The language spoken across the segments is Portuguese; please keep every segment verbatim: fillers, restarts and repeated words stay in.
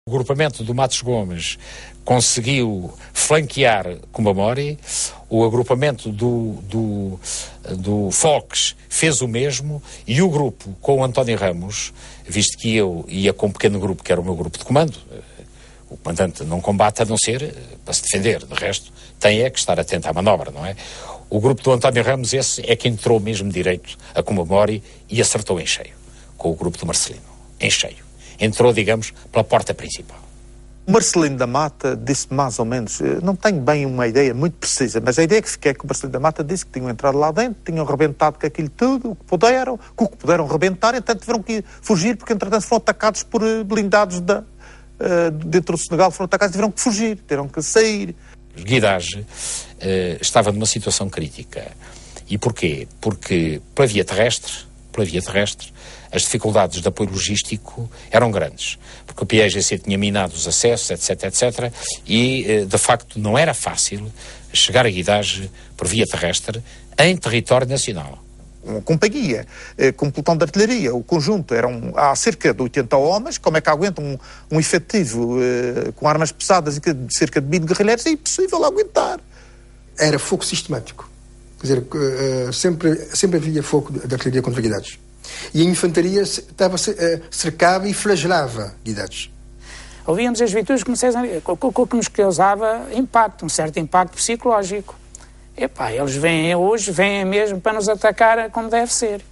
O agrupamento do Matos Gomes conseguiu flanquear Kumamori, o agrupamento do, do, do Fox fez o mesmo e o grupo com o António Ramos, visto que eu ia com um pequeno grupo, que era o meu grupo de comando, o comandante não combate a não ser para se defender, de resto tem é que estar atento à manobra, não é? O grupo do António Ramos, esse é que entrou mesmo direito a Kumamori e acertou em cheio, com o grupo do Marcelino, em cheio. Entrou, digamos, pela porta principal. O Marcelino da Mata disse mais ou menos, não tenho bem uma ideia muito precisa, mas a ideia que fiquei é que o Marcelino da Mata disse que tinham entrado lá dentro, tinham rebentado com aquilo tudo, o que puderam, com o que puderam rebentar, então tiveram que fugir, porque entretanto foram atacados por blindados da, uh, dentro do Senegal, foram atacados e tiveram que fugir, tiveram que sair. Guidage uh, estava numa situação crítica. E porquê? Porque pela via terrestre, pela via terrestre, as dificuldades de apoio logístico eram grandes, porque o P I G C tinha minado os acessos, etc, etcétera, e, de facto, não era fácil chegar a Guidage por via terrestre em território nacional. Uma companhia, com um pelotão de artilharia, o conjunto, eram, há cerca de oitenta homens, como é que aguentam um, um efetivo uh, com armas pesadas e de cerca de vinte guerrilheiros? É impossível aguentar. Era fogo sistemático, quer dizer, uh, sempre, sempre havia fogo de artilharia contra Guidados. E a infantaria estava, cercava e flagelava Guidados. Ouvíamos as virtudes que nos causava impacto, um certo impacto psicológico. Epá, eles vêm hoje, vêm mesmo para nos atacar como deve ser.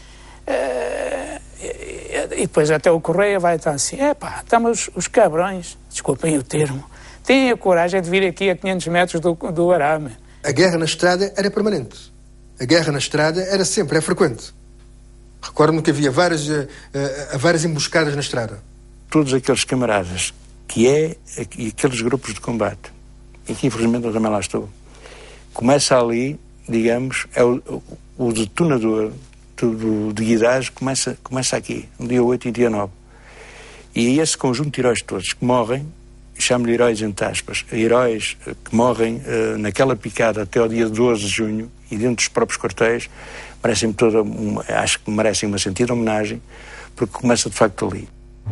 E depois até o Correia vai estar assim, epá, estamos os cabrões, desculpem o termo, têm a coragem de vir aqui a quinhentos metros do, do arame. A guerra na estrada era permanente. A guerra na estrada era sempre, é frequente. Recordo-me que havia várias, uh, uh, várias emboscadas na estrada. Todos aqueles camaradas que é, e aqueles grupos de combate, e que infelizmente eu também lá estou, começa ali, digamos, é o, o, o detonador do, do, de Guidage começa, começa aqui, no dia oito e dia nove. E esse conjunto de heróis todos que morrem, chamo-lhe heróis entre aspas, heróis que morrem uh, naquela picada até ao dia doze de junho, e dentro dos próprios quartéis, merecem toda uma, acho que merecem uma sentida homenagem, porque começa de facto ali.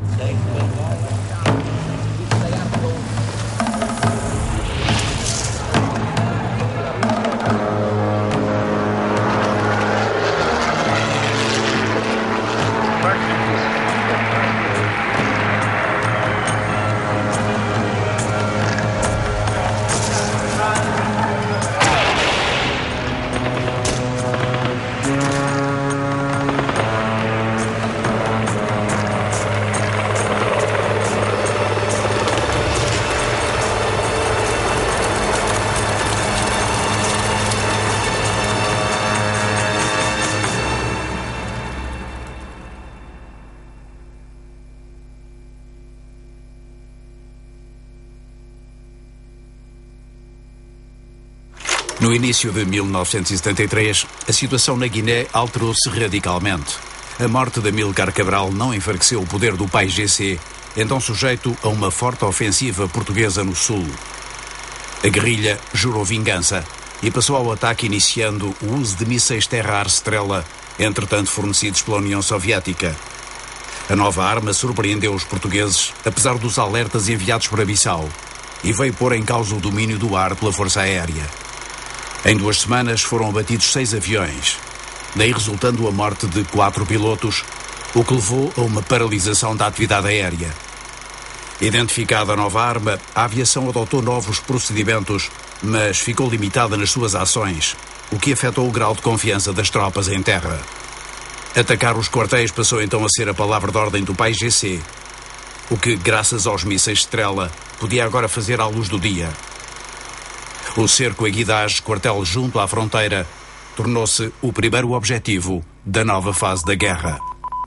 No início de mil novecentos e setenta e três, a situação na Guiné alterou-se radicalmente. A morte de Amílcar Cabral não enfraqueceu o poder do P A I G C, então sujeito a uma forte ofensiva portuguesa no sul. A guerrilha jurou vingança e passou ao ataque iniciando o uso de mísseis Terra-Ar Strela, entretanto fornecidos pela União Soviética. A nova arma surpreendeu os portugueses, apesar dos alertas enviados por Bissau, e veio pôr em causa o domínio do ar pela Força Aérea. Em duas semanas foram abatidos seis aviões, daí resultando a morte de quatro pilotos, o que levou a uma paralisação da atividade aérea. Identificada a nova arma, a aviação adotou novos procedimentos, mas ficou limitada nas suas ações, o que afetou o grau de confiança das tropas em terra. Atacar os quartéis passou então a ser a palavra de ordem do P A I G C, o que, graças aos mísseis Strela, podia agora fazer à luz do dia. O cerco a Guidage, quartel junto à fronteira, tornou-se o primeiro objetivo da nova fase da guerra.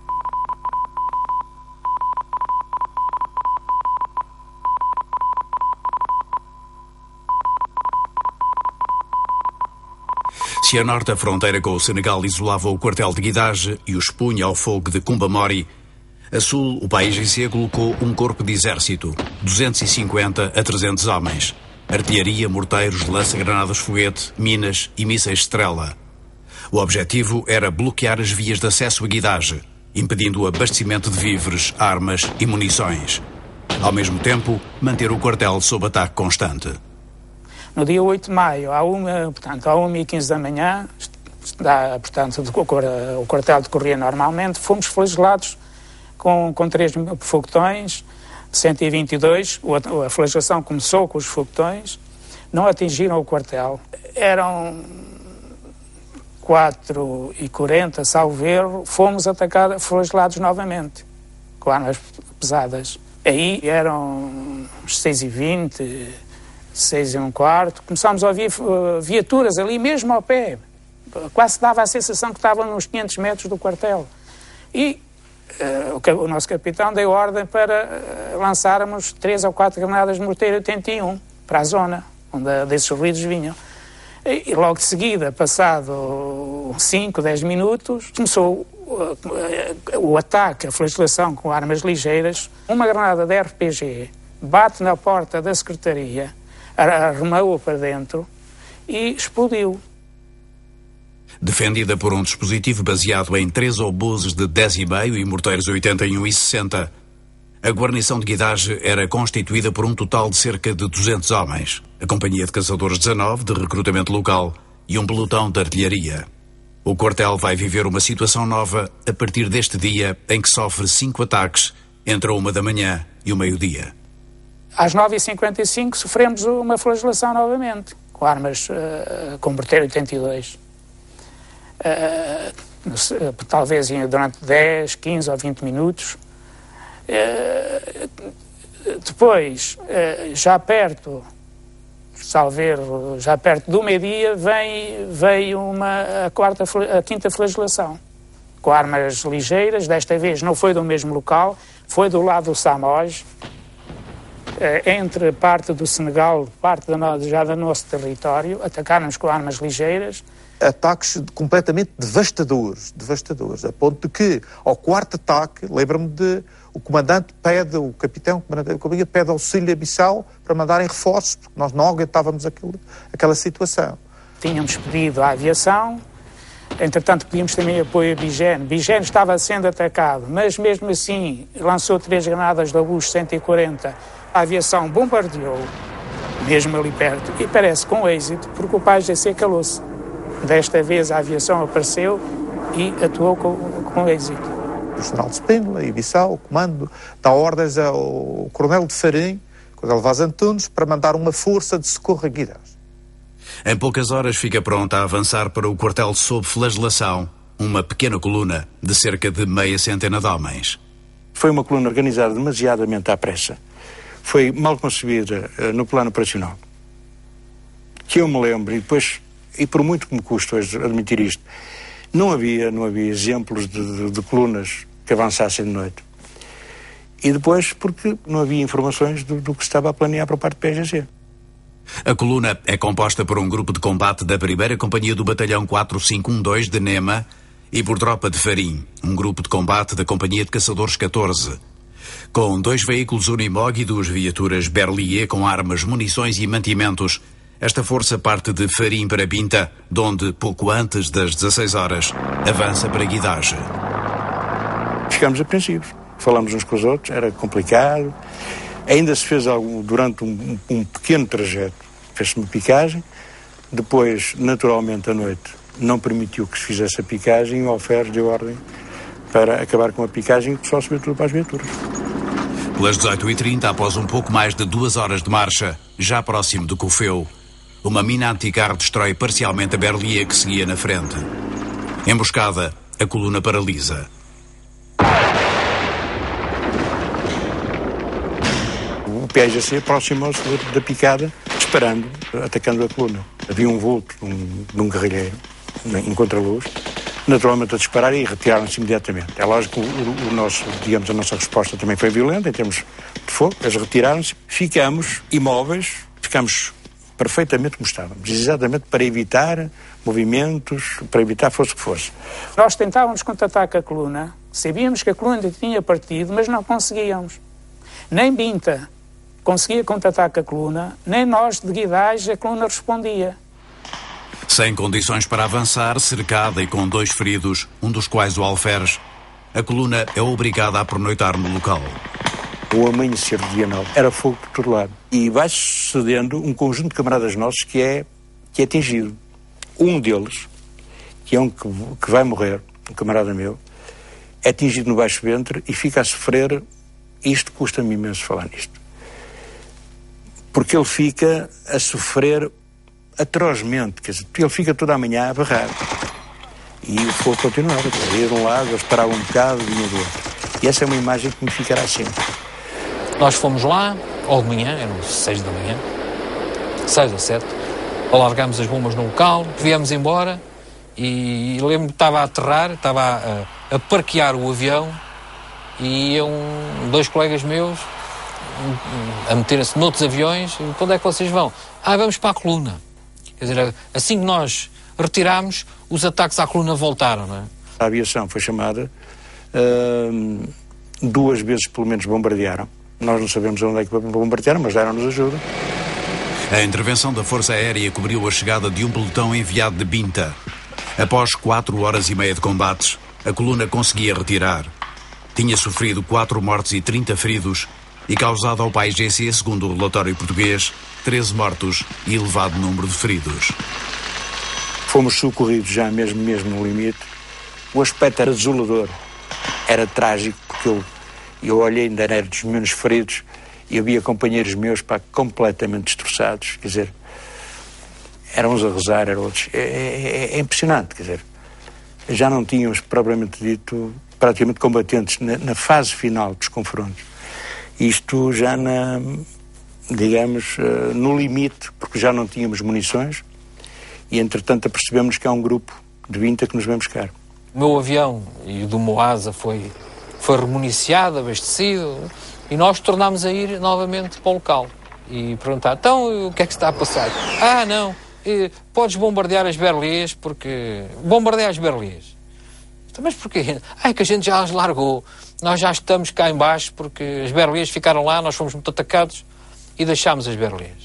Se a norte a fronteira com o Senegal isolava o quartel de Guidage e o expunha ao fogo de Kumamori, a sul o P A I G C colocou um corpo de exército, duzentos e cinquenta a trezentos homens. Artilharia, morteiros, lança-granadas foguete, minas e mísseis Strela. O objetivo era bloquear as vias de acesso a Guidage, impedindo o abastecimento de víveres, armas e munições. Ao mesmo tempo, manter o quartel sob ataque constante. No dia oito de maio, à uma, portanto, à uma e quinze da manhã, dá, portanto, o quartel decorria normalmente, fomos flagelados com, com três foguetões, cento e vinte e dois, a flagelação começou com os foguetões, não atingiram o quartel. Eram quatro e quarenta, salvo erro, fomos atacados, flagelados novamente, com armas pesadas. Aí eram seis e vinte, seis e um quarto, começámos a ouvir uh, viaturas ali mesmo ao pé, quase dava a sensação que estavam uns quinhentos metros do quartel. E uh, o, o nosso capitão deu ordem para uh, lançarmos três ou quatro granadas de morteiro oitenta e um para a zona onde desses ruídos vinham. E, e logo de seguida, passado cinco, dez minutos, começou uh, uh, o ataque, a flagelação com armas ligeiras. Uma granada de R P G bate na porta da secretaria, arremou para dentro e explodiu. Defendida por um dispositivo baseado em três obuses de dez e meio e morteiros oitenta e um e sessenta, a guarnição de Guidage era constituída por um total de cerca de duzentos homens, a companhia de caçadores dezanove de recrutamento local e um pelotão de artilharia. O quartel vai viver uma situação nova a partir deste dia em que sofre cinco ataques entre a uma da manhã e o meio-dia. Às nove e cinquenta e cinco sofremos uma flagelação novamente, com armas uh, com morteiro oitenta e dois. Uh, talvez durante dez, quinze ou vinte minutos. Uh, depois, uh, já perto, salver, já perto do meio-dia, vem, veio uma, a, quarta, a quinta flagelação, com armas ligeiras. Desta vez não foi do mesmo local, foi do lado do Samoj, entre parte do Senegal, parte da, já do nosso território, atacaram-nos com armas ligeiras. Ataques completamente devastadores, devastadores, a ponto de que, ao quarto ataque, lembro-me de, o comandante pede, o capitão, o comandante da companhia, pede auxílio a Bissau para mandarem reforços, porque nós não aguentávamos aquilo, aquela situação. Tínhamos pedido à aviação, entretanto pedimos também apoio a Bigene. Bigene estava sendo atacado, mas mesmo assim lançou três granadas da Bush cento e quarenta. A aviação bombardeou, mesmo ali perto, e parece com êxito, porque o P A I G C calou-se. Desta vez a aviação apareceu e atuou com, com êxito. O general de Spínola e Bissau, o comando, dá ordens ao coronel de Farim, Coronel Vaz Antunes, para mandar uma força de socorro a Guidage. Em poucas horas fica pronta a avançar para o quartel sob flagelação, uma pequena coluna de cerca de meia centena de homens. Foi uma coluna organizada demasiadamente à pressa. Foi mal concebida uh, no plano operacional. Que eu me lembro, e depois, e por muito que me custa hoje admitir isto, não havia, não havia exemplos de, de, de colunas que avançassem de noite. E depois porque não havia informações do, do que se estava a planear para a parte do P A I G C. A coluna é composta por um grupo de combate da primeira Companhia do Batalhão quatro cinco um dois de Nema e por tropa de Farim, um grupo de combate da Companhia de Caçadores catorze. Com dois veículos Unimog e duas viaturas Berlier com armas, munições e mantimentos, esta força parte de Farim para Binta, donde, pouco antes das dezasseis horas, avança para Guidage. Ficámos apreensivos. Falamos uns com os outros, era complicado. Ainda se fez algo durante um, um pequeno trajeto. Fez-se uma picagem. Depois, naturalmente, à noite, não permitiu que se fizesse a picagem e o Alferes deu ordem para acabar com a picagem e o pessoal subiu tudo para as viaturas. Pelas dezoito e trinta, após um pouco mais de duas horas de marcha, já próximo do Cofeu, uma mina anticarro destrói parcialmente a Berlier que seguia na frente. Emboscada, a coluna paralisa. O P A I G C aproximou-se da picada, disparando, atacando a coluna. Havia um vulto de um, de um guerrilheiro, em contraluz, naturalmente a disparar e retiraram-se imediatamente. É lógico que o, o nosso, digamos, a nossa resposta também foi violenta em termos de fogo. Eles retiraram-se, ficamos imóveis, ficamos perfeitamente como estávamos, exatamente para evitar movimentos, para evitar fosse o que fosse. Nós tentávamos contatar com a coluna, sabíamos que a coluna tinha partido, mas não conseguíamos. Nem Binta conseguia contatar com a coluna, nem nós de Guidage a coluna respondia. Sem condições para avançar, cercada e com dois feridos, um dos quais o Alferes, a coluna é obrigada a pernoitar no local. o amanhecer do dia nove, era fogo por todo lado. E vai sucedendo um conjunto de camaradas nossos que é, que é atingido. Um deles, que é um que, que vai morrer, um camarada meu, é atingido no baixo ventre e fica a sofrer. Isto custa-me imenso falar nisto. Porque ele fica a sofrer atrozmente, quer dizer, ele fica toda a manhã a berrar. E o fogo continuava, a ir de um lado, eu esperava um bocado, vinha do outro. E essa é uma imagem que me ficará sempre. Nós fomos lá, ou de manhã, eram seis da manhã, seis ou sete, alargámos as bombas no local, viemos embora e lembro-me que estava a aterrar, estava a, a parquear o avião e iam dois colegas meus a meterem-se noutros aviões. E para onde é que vocês vão? Ah, vamos para a coluna. Quer dizer, assim que nós retirámos, os ataques à coluna voltaram, não é? A aviação foi chamada, uh, duas vezes pelo menos bombardearam. Nós não sabemos onde é que bombardearam, mas deram-nos ajuda. A intervenção da Força Aérea cobriu a chegada de um pelotão enviado de Binta. Após quatro horas e meia de combates, a coluna conseguia retirar. Tinha sofrido quatro mortes e trinta feridos e causado ao P A I G C, segundo o relatório português, treze mortos e elevado número de feridos. Fomos socorridos já mesmo, mesmo no limite. O aspecto era desolador, era trágico, porque eu, eu olhei, ainda era dos menos feridos, e havia companheiros meus, pá, completamente destroçados, quer dizer, eram uns a rezar, eram outros. É, é, é impressionante, quer dizer, já não tínhamos, propriamente dito, praticamente combatentes na, na fase final dos confrontos. Isto já na, digamos, no limite, porque já não tínhamos munições, e entretanto apercebemos que há um grupo de vinte que nos vem buscar. O meu avião e o do Moasa foi, foi remuniciado, abastecido, e nós tornámos a ir novamente para o local e perguntar, então o que é que se está a passar? Ah, não, eh, podes bombardear as berlias, porque... Bombardear as berlias. Mas porquê? Ah, é que a gente já as largou. Nós já estamos cá em baixo porque as berlias ficaram lá, nós fomos muito atacados e deixámos as berlias.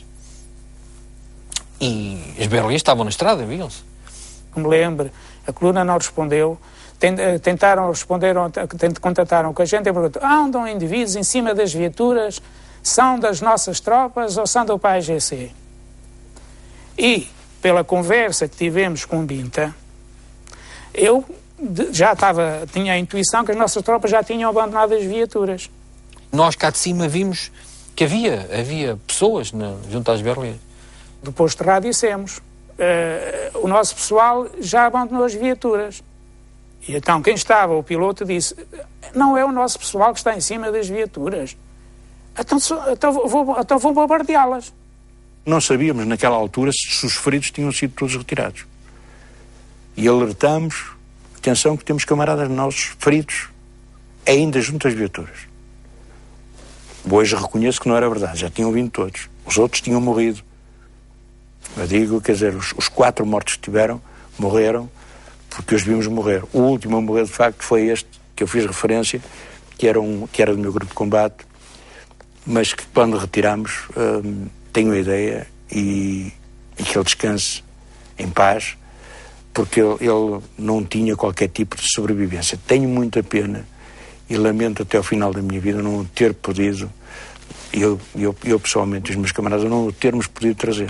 E as berlias estavam na estrada, viam-se. Me lembro, a coluna não respondeu, tentaram responder, contataram com a gente e perguntaram, andam indivíduos em cima das viaturas, são das nossas tropas ou são do P A I G C? E, pela conversa que tivemos com Binta, eu já estava, tinha a intuição que as nossas tropas já tinham abandonado as viaturas. Nós cá de cima vimos que havia, havia pessoas na, junto às berlias. Do posto de rádio dissemos, uh, o nosso pessoal já abandonou as viaturas. E então quem estava, o piloto, disse, não é o nosso pessoal que está em cima das viaturas. Então, então, vou, então vou bombardeá-las. Não sabíamos naquela altura se os feridos tinham sido todos retirados. E alertamos, atenção que temos camaradas nossos feridos ainda junto às viaturas. Hoje reconheço que não era verdade, já tinham vindo todos. Os outros tinham morrido. Eu digo, quer dizer, os, os quatro mortos que tiveram, morreram porque os vimos morrer. O último a morrer, de facto, foi este que eu fiz referência, que era, um, que era do meu grupo de combate, mas que quando retiramos, hum, tenho a ideia e, e que ele descanse em paz, porque ele, ele não tinha qualquer tipo de sobrevivência. Tenho muita pena e lamento até ao final da minha vida não ter podido, eu, eu, eu pessoalmente, os meus camaradas, não o termos podido trazer.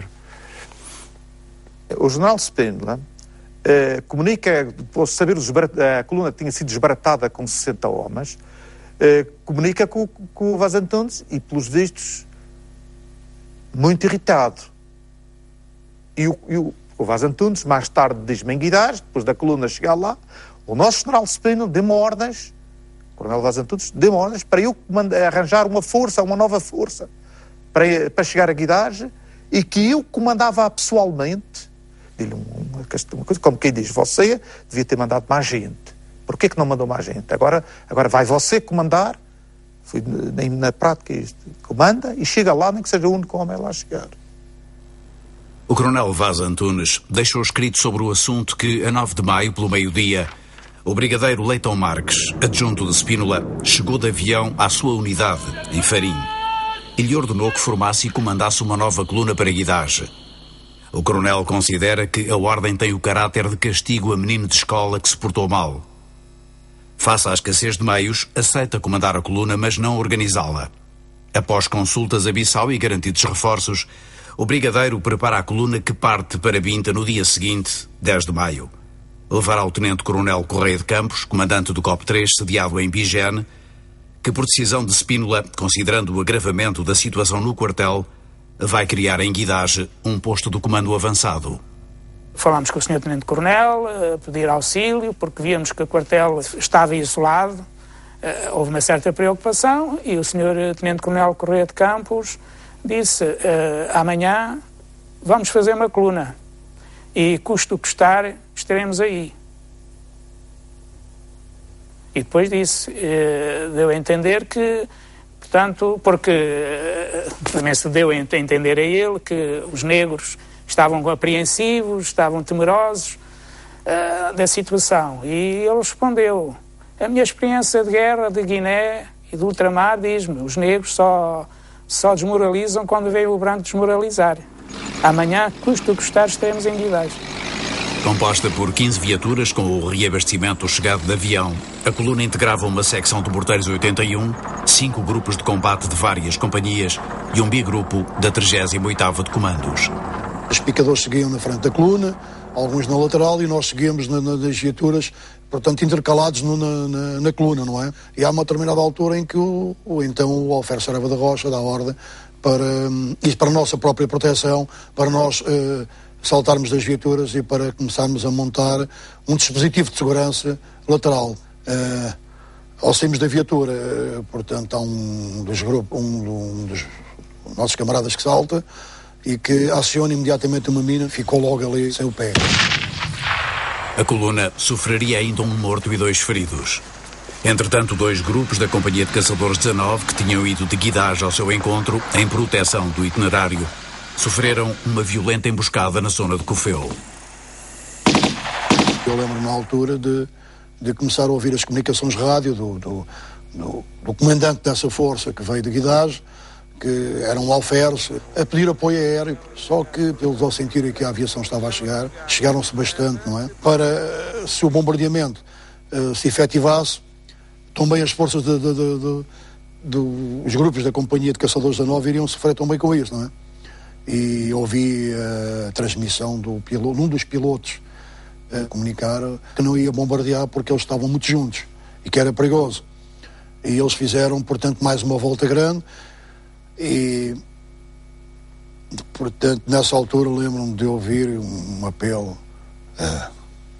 O general Spínola eh, comunica, depois de saber a coluna tinha sido desbaratada com sessenta homens, eh, comunica com, com o Vaz Antunes e, pelos vistos, muito irritado. E o, e o, o Vaz Antunes, mais tarde, diz-me em Guidares, depois da coluna chegar lá, o nosso general Spínola deu-me ordens, o coronel Vaz Antunes, deu-me ordens para eu arranjar uma força, uma nova força, para, para chegar a Guidares, e que eu comandava pessoalmente. Dile uma, uma coisa, como quem diz, você devia ter mandado mais gente. Porquê que não mandou mais gente? Agora, agora vai você comandar, foi, nem na prática isto, comanda e chega lá, nem que seja o único homem lá a chegar. O coronel Vaz Antunes deixou escrito sobre o assunto que, a nove de maio, pelo meio-dia, o brigadeiro Leitão Marques, adjunto de Spínola, chegou de avião à sua unidade, em Farim, e lhe ordenou que formasse e comandasse uma nova coluna para Guidares. O coronel considera que a ordem tem o caráter de castigo a menino de escola que se portou mal. Face à escassez de meios, aceita comandar a coluna, mas não organizá-la. Após consultas a Bissau e garantidos reforços, o brigadeiro prepara a coluna que parte para Binta no dia seguinte, dez de maio. Levará o tenente-coronel Correia de Campos, comandante do C O P três, sediado em Bigene, que por decisão de Spínola, considerando o agravamento da situação no quartel, vai criar em Guidage um posto do comando avançado. Falámos com o senhor Tenente-Coronel, a pedir auxílio, porque víamos que o quartel estava isolado. Houve uma certa preocupação e o senhor Tenente-Coronel Correia de Campos disse: amanhã vamos fazer uma coluna e, custo o que custar, estaremos aí. E depois disse, deu a entender que, portanto, porque também se deu a entender a ele que os negros estavam apreensivos, estavam temerosos uh, da situação. E ele respondeu: a minha experiência de guerra de Guiné e do ultramar diz-me, os negros só, só desmoralizam quando veio o branco desmoralizar. Amanhã, custo o que custar, estaremos em Guidage. Composta por quinze viaturas com o reabastecimento chegado de avião, a coluna integrava uma secção de morteiros oitenta e um, cinco grupos de combate de várias companhias e um bigrupo da trigésima oitava de comandos. Os picadores seguiam na frente da coluna, alguns na lateral, e nós seguíamos na, na, nas viaturas, portanto, intercalados no, na, na, na coluna, não é? E há uma determinada altura em que o, o então o Alferes Saraiva da Rocha dá ordem para, e para a nossa própria proteção, para nós uh, saltarmos das viaturas e para começarmos a montar um dispositivo de segurança lateral. Uh, ao sairmos da viatura, uh, portanto, há um dos grupos, um, um dos nossos camaradas que salta e que aciona imediatamente uma mina, ficou logo ali sem o pé. A coluna sofreria ainda um morto e dois feridos. Entretanto, dois grupos da Companhia de Caçadores dezanove, que tinham ido de Guidage ao seu encontro, em proteção do itinerário, sofreram uma violenta emboscada na zona de Cofeu. Eu lembro-me na altura de, de começar a ouvir as comunicações rádio do, do, do, do comandante dessa força que veio de Guidage, que era um alferes, a pedir apoio aéreo, só que eles, ao sentirem que a aviação estava a chegar, chegaram-se bastante, não é? Para, se o bombardeamento uh, se efetivasse, também as forças de, de, de, de, de, os grupos da Companhia de Caçadores dezanove iriam sofrer também com isso, não é? E ouvi uh, a transmissão do piloto, um dos pilotos uh, comunicar que não ia bombardear porque eles estavam muito juntos e que era perigoso. E eles fizeram, portanto, mais uma volta grande. E, portanto, nessa altura lembro-me de ouvir um, um apelo. Uh,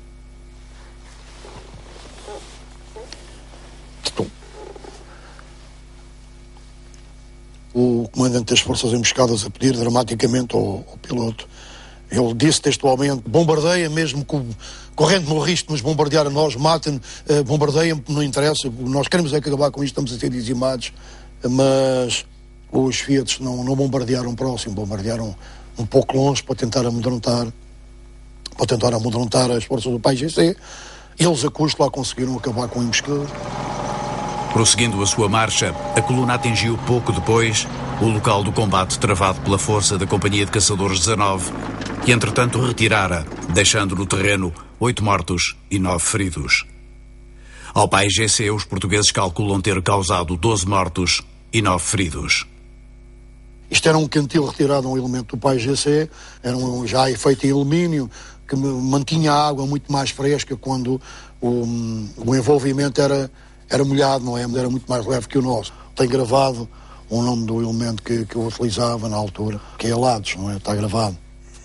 o comandante das forças emboscadas a pedir dramaticamente ao, ao piloto. Ele disse textualmente: bombardeia, mesmo com, correndo no risco de nos bombardear a nós, matem, uh, bombardeiem, não interessa, nós queremos é que acabar com isto, estamos a ser dizimados, mas os Fiat não, não bombardearam próximo, bombardearam um pouco longe para tentar amedrontar, para tentar amedrontar as forças do P A I G C. Eles, a custo, lá conseguiram acabar com o emboscado. Prosseguindo a sua marcha, a coluna atingiu pouco depois o local do combate travado pela força da Companhia de Caçadores dezanove, que entretanto retirara, deixando no terreno oito mortos e nove feridos. Ao P A I G C, os portugueses calculam ter causado doze mortos e nove feridos. Isto era um cantil retirado, um elemento do P A I G C, era um, já feito em alumínio, que mantinha a água muito mais fresca quando o, o envolvimento era, era molhado, não é? Era muito mais leve que o nosso. Tem gravado o nome do elemento que, que eu utilizava na altura, que é Alados, não é? Está gravado.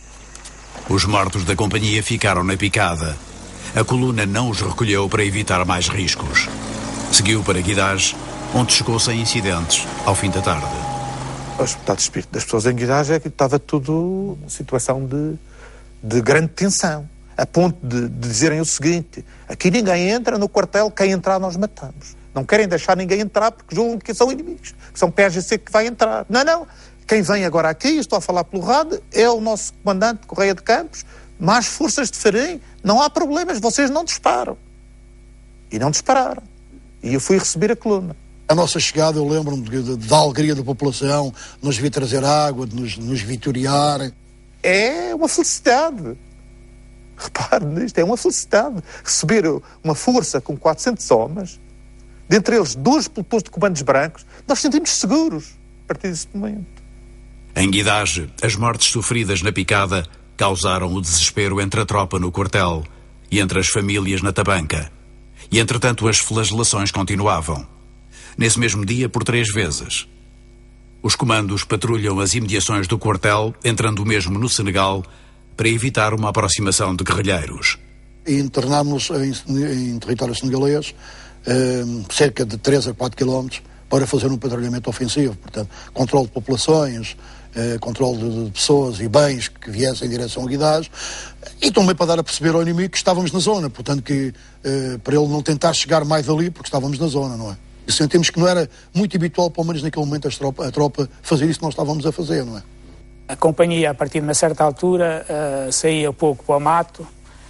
Os mortos da companhia ficaram na picada. A coluna não os recolheu para evitar mais riscos. Seguiu para Guidage, onde chegou sem incidentes ao fim da tarde. O estado de espírito das pessoas em Guidage é que estava tudo uma situação de, de grande tensão, a ponto de, de dizerem o seguinte: aqui ninguém entra, no quartel quem entrar nós matamos. Não querem deixar ninguém entrar porque julgam que são inimigos, que são P A I G C que vai entrar. Não, não. Quem vem agora aqui, estou a falar pelo rádio, é o nosso comandante Correia de Campos, mais forças de Farim, não há problemas, vocês não disparam. E não dispararam. E eu fui receber a coluna. A nossa chegada, eu lembro-me da alegria da população, nos vir trazer água, de nos, nos vitoriar. É uma felicidade. Repare nisto, é uma felicidade. Receber uma força com quatrocentos homens, dentre eles dois pelotões de comandos brancos, nós sentimos seguros. a partir desse momento. Em Guidage, as mortes sofridas na picada causaram o desespero entre a tropa no quartel e entre as famílias na tabanca. E, entretanto, as flagelações continuavam. Nesse mesmo dia, por três vezes. Os comandos patrulham as imediações do quartel, entrando mesmo no Senegal, para evitar uma aproximação de guerrilheiros. Internámos em, em território senegalês eh, cerca de três a quatro quilómetros para fazer um patrulhamento ofensivo. Portanto, controle de populações, eh, controle de, de pessoas e bens que viessem em direção a Guidage, e também para dar a perceber ao inimigo que estávamos na zona, portanto, que eh, para ele não tentar chegar mais ali, porque estávamos na zona, não é? E sentimos que não era muito habitual, pelo menos naquele momento, a tropa, a tropa fazer isso que nós estávamos a fazer, não é? A companhia, a partir de uma certa altura, uh, saía pouco para o mato,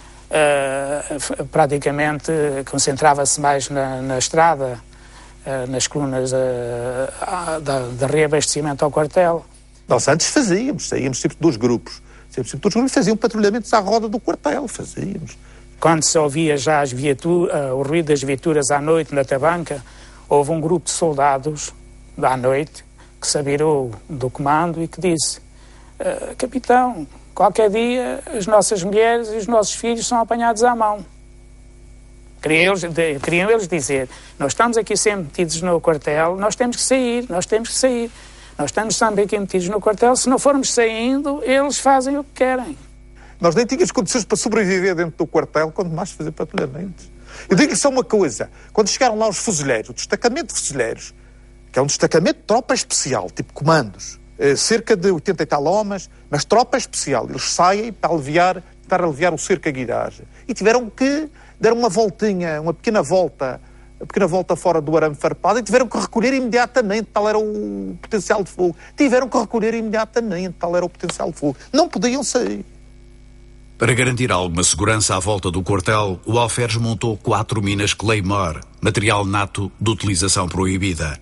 uh, praticamente concentrava-se mais na, na estrada, uh, nas colunas uh, da, de reabastecimento ao quartel. Nós antes fazíamos, saíamos sempre dos grupos, sempre, sempre dos grupos, faziam patrulhamentos à roda do quartel, fazíamos. Quando se ouvia já as viaturas, uh, o ruído das viaturas à noite na tabanca, houve um grupo de soldados, à noite, que se virou do comando e que disse: uh, capitão, qualquer dia as nossas mulheres e os nossos filhos são apanhados à mão. Queriam eles, de, queriam eles dizer: nós estamos aqui sempre metidos no quartel, nós temos que sair, nós temos que sair. Nós estamos sempre aqui metidos no quartel, se não formos saindo, eles fazem o que querem. Nós nem tínhamos condições para sobreviver dentro do quartel, quando mais fazer patrulhamentos. Eu digo-lhe só uma coisa: quando chegaram lá os fuzileiros, o destacamento de fuzileiros, que é um destacamento de tropa especial, tipo comandos, eh, cerca de oitenta e tal homens, mas tropa especial, eles saem para aliviar, para aliviar o cerco a Guidage. E tiveram que dar uma voltinha, uma pequena volta, uma pequena volta fora do arame farpado, e tiveram que recolher imediatamente, tal era o potencial de fogo. Tiveram que recolher imediatamente, tal era o potencial de fogo. Não podiam sair. Para garantir alguma segurança à volta do quartel, o alferes montou quatro minas Claymore, material nato de utilização proibida.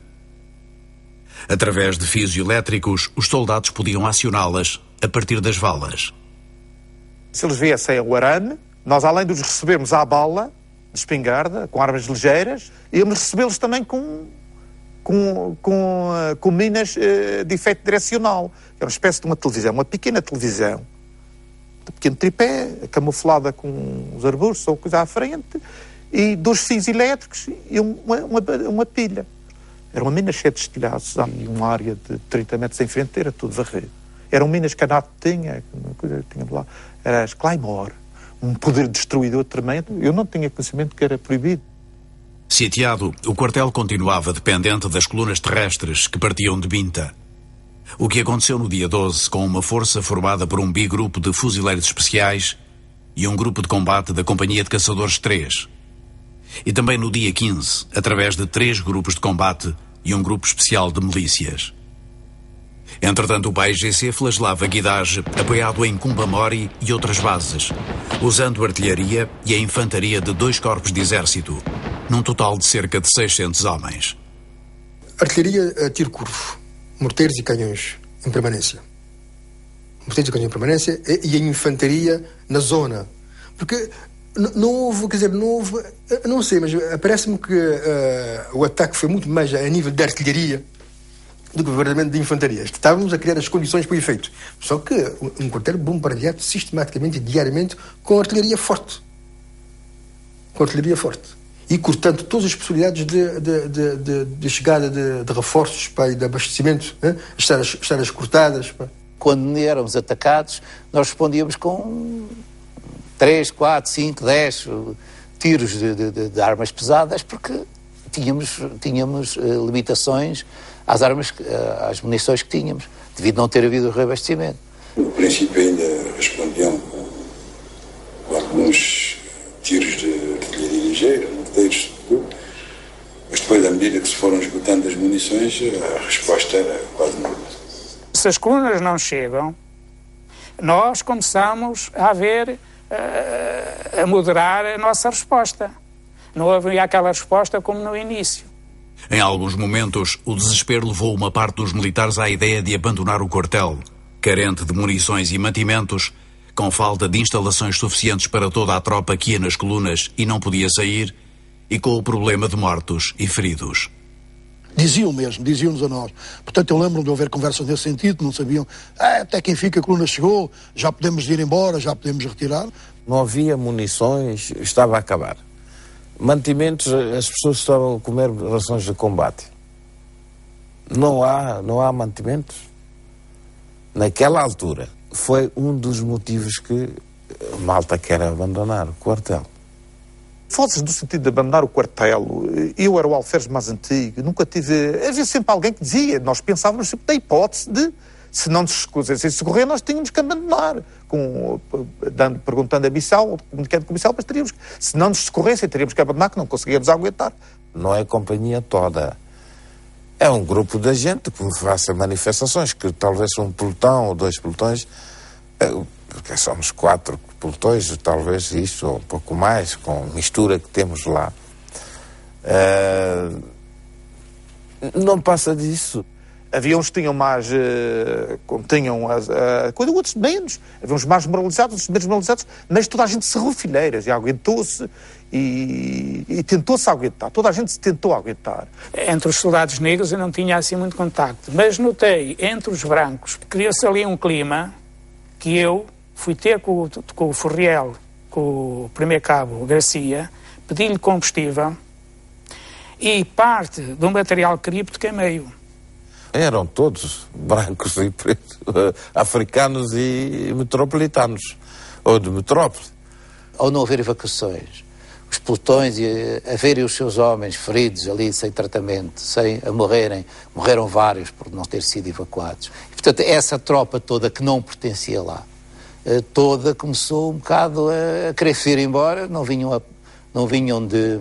Através de fios elétricos, os soldados podiam acioná-las a partir das valas. Se eles viessem ao arame, nós, além de os recebermos à bala, de espingarda, com armas ligeiras, íamos recebê-los também com, com, com, com minas uh, de efeito direcional. É uma espécie de uma televisão, uma pequena televisão, de pequeno tripé, camuflada com os arbustos ou coisa à frente, e dois fios elétricos e uma, uma, uma pilha. Era uma mina cheia de estilhaços e uma área de trinta metros em frente, era tudo varrido. Eram minas que a NATO tinha, tinha lá, era as Claymore, um poder destruidor tremendo. Eu não tinha conhecimento que era proibido. Sitiado, o quartel continuava dependente das colunas terrestres que partiam de Binta. O que aconteceu no dia doze, com uma força formada por um bigrupo de fuzileiros especiais e um grupo de combate da Companhia de Caçadores três. E também no dia quinze, através de três grupos de combate e um grupo especial de milícias. Entretanto, o P A I G C flagelava Guidage, apoiado em Cumbamori e outras bases, usando artilharia e a infantaria de dois corpos de exército, num total de cerca de seiscentos homens. Artilharia a tiro curvo, morteiros e canhões em permanência. Morteiros e canhões em permanência e a infantaria na zona. Porque não houve, quer dizer, não houve, não sei, mas parece-me que uh, o ataque foi muito mais a nível de artilharia do que verdadeiramente de infantaria. Estávamos a criar as condições para o efeito. Só que um quartel bombardeado sistematicamente, diariamente, com artilharia forte. Com artilharia forte. E cortando todas as possibilidades de, de, de, de, de chegada de, de reforços, pá, e de abastecimento, né? estradas, estradas cortadas. Pá. Quando éramos atacados, nós respondíamos com três, quatro, cinco, dez tiros de, de, de armas pesadas, porque tínhamos, tínhamos uh, limitações às armas, uh, às munições que tínhamos, devido a não ter havido reabastecimento. No princípio ainda respondiam com, com alguns tiros de artilharia ligeira, morteiros, tudo, mas depois, à medida que se foram esgotando as munições, a resposta era quase nula. Se as colunas não chegam, nós começamos a haver, uh, a moderar a nossa resposta. Não havia aquela resposta como no início. Em alguns momentos, o desespero levou uma parte dos militares à ideia de abandonar o quartel, carente de munições e mantimentos, com falta de instalações suficientes para toda a tropa que ia nas colunas e não podia sair, e com o problema de mortos e feridos. Diziam mesmo, diziam-nos a nós. Portanto, eu lembro-me de haver conversas nesse sentido, não sabiam, ah, até que enfim que a coluna chegou, já podemos ir embora, já podemos retirar. Não havia munições, estava a acabar. Mantimentos, as pessoas estavam a comer rações de combate. Não há, não há mantimentos. Naquela altura, foi um dos motivos que a malta quer abandonar o quartel. Falas no sentido de abandonar o quartel. Eu era o alferes mais antigo, nunca tive... Havia sempre alguém que dizia, nós pensávamos sempre da hipótese de, se não nos escusessem socorrer, nós tínhamos que abandonar. Com, dando, perguntando a missão, comunicando com a missão, mas teríamos que, se não nos socorressem, teríamos que abandonar, que não conseguíamos aguentar. Não é a companhia toda. É um grupo de gente que faça manifestações, que talvez um pelotão ou dois pelotões, porque somos quatro pelotões, talvez isso, ou um pouco mais, com a mistura que temos lá. Uh, não passa disso. Havia uns que tinham mais, uh, tinham a, a coisa, outros menos. Havia uns mais moralizados, outros menos moralizados, mas toda a gente cerrou fileiras e aguentou-se e, e tentou-se aguentar. Toda a gente se tentou aguentar. Entre os soldados negros eu não tinha assim muito contacto, mas notei entre os brancos, criou-se ali um clima que eu fui ter com, com o Furriel, com o primeiro cabo Garcia, pedi-lhe combustível e parte do material cripto queimei-o. Eram todos brancos e pretos, africanos e metropolitanos, ou de metrópole. Ao não haver evacuações, os pelotões e haverem os seus homens feridos ali sem tratamento, sem a morrerem, morreram vários por não ter sido evacuados. E, portanto, essa tropa toda que não pertencia lá, toda começou um bocado a querer ir embora, não vinham, a, não vinham de...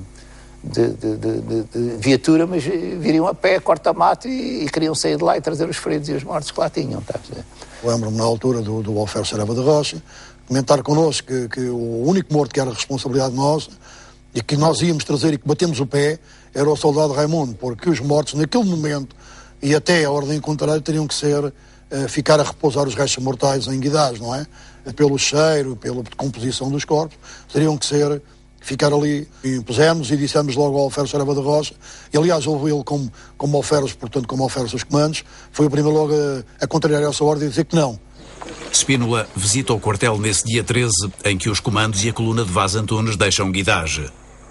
De, de, de, de, de viatura, mas viriam a pé, corta-mato e, e queriam sair de lá e trazer os feridos e os mortos que lá tinham. Tá? Lembro-me na altura do, do Alferes Saraiva da Rocha comentar connosco que, que o único morto que era responsabilidade nossa e que nós íamos trazer e que batemos o pé era o soldado Raimundo, porque os mortos naquele momento e até a ordem contrária teriam que ser uh, ficar a repousar os restos mortais em Guidás, não é? Pelo cheiro, pela composição dos corpos, teriam que ser ficar ali, e pusemos e dissemos logo ao Alferes Saraiva da Rocha, e aliás houve ele como, como Alferes, portanto como Alferes dos comandos, foi o primeiro logo a, a contrariar essa ordem e dizer que não. Spínola visita o quartel nesse dia treze, em que os comandos e a coluna de Vaz Antunes deixam Guidage.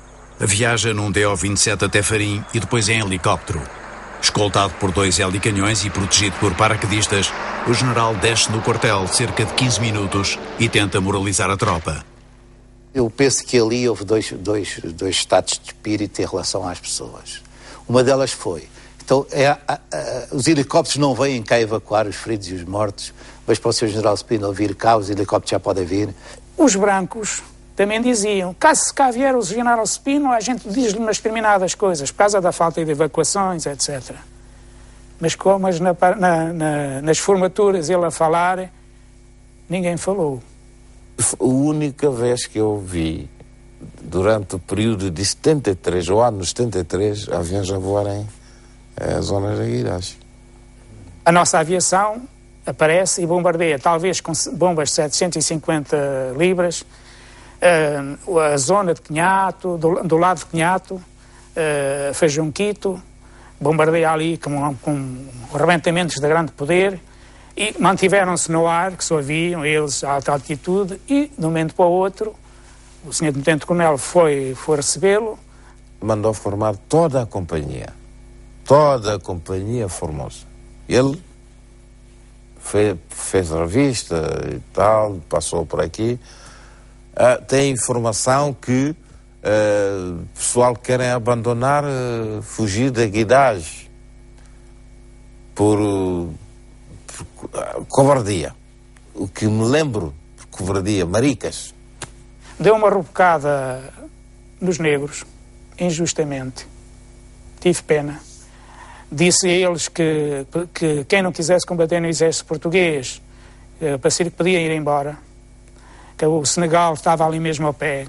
Viaja num D O vinte e sete até Farim e depois em helicóptero. Escoltado por dois helicanhões e protegido por paraquedistas, o general desce no quartel cerca de quinze minutos e tenta moralizar a tropa. Eu penso que ali houve dois, dois, dois estados de espírito em relação às pessoas. Uma delas foi, então, é, a, a, os helicópteros não vêm cá evacuar os feridos e os mortos, mas para o senhor general Spínola vir cá, os helicópteros já podem vir. Os brancos também diziam, caso cá vier o general Spínola, a gente diz-lhe umas determinadas coisas, por causa da falta de evacuações, etcétera. Mas como as na, na, na, nas formaturas ele a falar, ninguém falou. A única vez que eu vi, durante o período de setenta e três, o ano de setenta e três, aviões a voarem a zonas de Guidage. A nossa aviação aparece e bombardeia, talvez com bombas de setecentas e cinquenta libras, uh, a zona de Quinhato, do, do lado de Quinhato, uh, Feijunquito, bombardeia ali com, com arrebentamentos de grande poder. E mantiveram-se no ar, que só haviam eles a alta altitude, e de um momento para o outro, o senhor Tenente-Coronel foi, foi recebê-lo. Mandou formar toda a companhia. Toda a companhia formou-se. Ele fez, fez revista e tal, passou por aqui. Uh, tem informação que o uh, pessoal querem abandonar, uh, fugir da Guidage por... Uh, covardia. O que me lembro de covardia, maricas. Deu uma rebocada nos negros, injustamente. Tive pena. Disse a eles que, que quem não quisesse combater no exército português, eh, para ser que podia ir embora. Que o Senegal estava ali mesmo ao pé.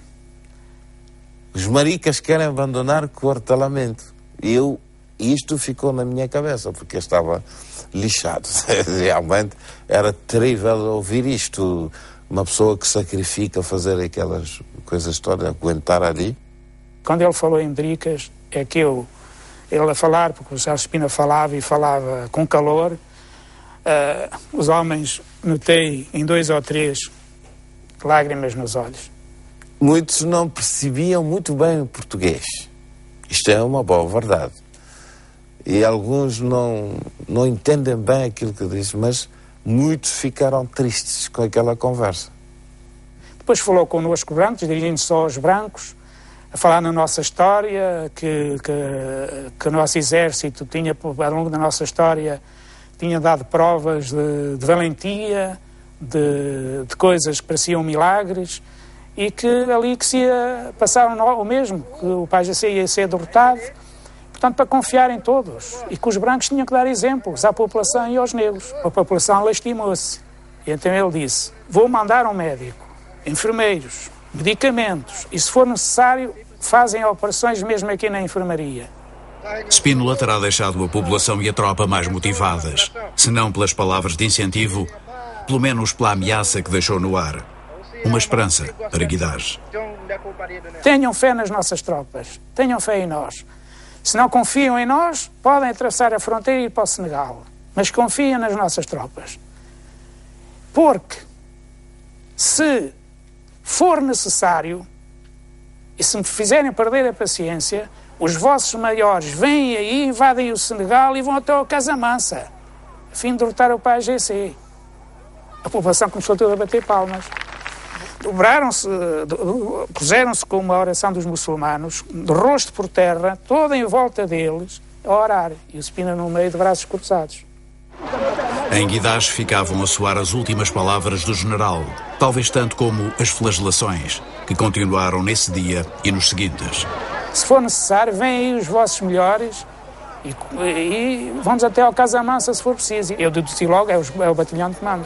Os maricas querem abandonar o quartelamento. E eu, isto ficou na minha cabeça, porque eu estava lixado. Realmente era terrível ouvir isto. Uma pessoa que sacrifica fazer aquelas coisas todas, aguentar ali. Quando ele falou em Dricas, é que eu ele a falar, porque o Charles Espina falava e falava com calor. Uh, os homens, notei em dois ou três lágrimas nos olhos. Muitos não percebiam muito bem o português. Isto é uma boa verdade. E alguns não, não entendem bem aquilo que disse, mas muitos ficaram tristes com aquela conversa. Depois falou connosco brancos, dirigindo-se só aos brancos, a falar na nossa história, que, que, que o nosso exército tinha, ao longo da nossa história, tinha dado provas de, de valentia, de, de coisas que pareciam milagres, e que ali que se ia passar o mesmo, que o P A I G C ia ser derrotado, portanto, para confiar em todos, e que os brancos tinham que dar exemplos à população e aos negros. A população lastimou-se. E então ele disse, vou mandar um médico, enfermeiros, medicamentos, e se for necessário, fazem operações mesmo aqui na enfermaria. Spínola terá deixado a população e a tropa mais motivadas, se não pelas palavras de incentivo, pelo menos pela ameaça que deixou no ar. Uma esperança para Guidage. Tenham fé nas nossas tropas, tenham fé em nós. Se não confiam em nós, podem atravessar a fronteira e ir para o Senegal. Mas confiem nas nossas tropas. Porque, se for necessário, e se me fizerem perder a paciência, os vossos maiores vêm aí, invadem o Senegal e vão até ao Casamansa, a fim de derrotar o P A I G C. A população começou toda a bater palmas. Dobraram-se, puseram-se com uma oração dos muçulmanos, de rosto por terra, toda em volta deles, a orar, e o Spina no meio de braços cruzados. Em Guidage ficavam a soar as últimas palavras do general, talvez tanto como as flagelações, que continuaram nesse dia e nos seguintes. Se for necessário, vêm aí os vossos melhores e, e vamos até ao Casamansa se for preciso. Eu deduzi logo, é o, é o batalhão de comandos.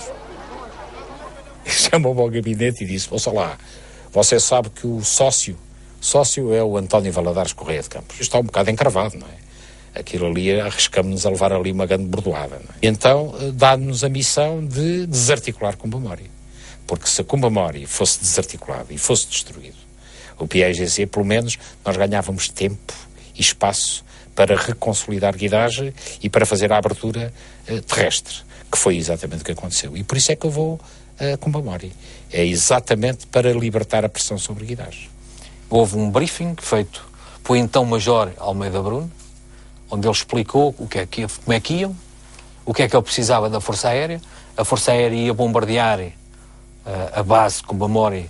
Chamou-me ao gabinete e disse, ouça lá, você sabe que o sócio, sócio é o António Valadares Correia de Campos. Está um bocado encravado, não é? Aquilo ali, arriscamos-nos a levar ali uma grande bordoada, não é? E então, dá-nos a missão de desarticular Combamori. Porque se a Combamori fosse desarticulado e fosse destruído, o P I G C, pelo menos, nós ganhávamos tempo e espaço para reconsolidar Guidage e para fazer a abertura uh, terrestre, que foi exatamente o que aconteceu. E por isso é que eu vou a Combamori. É exatamente para libertar a pressão sobre Guidage. Houve um briefing feito pelo então Major Almeida Bruno, onde ele explicou o que é que, como é que iam, o que é que ele precisava da Força Aérea. A Força Aérea ia bombardear uh, a base de Combamori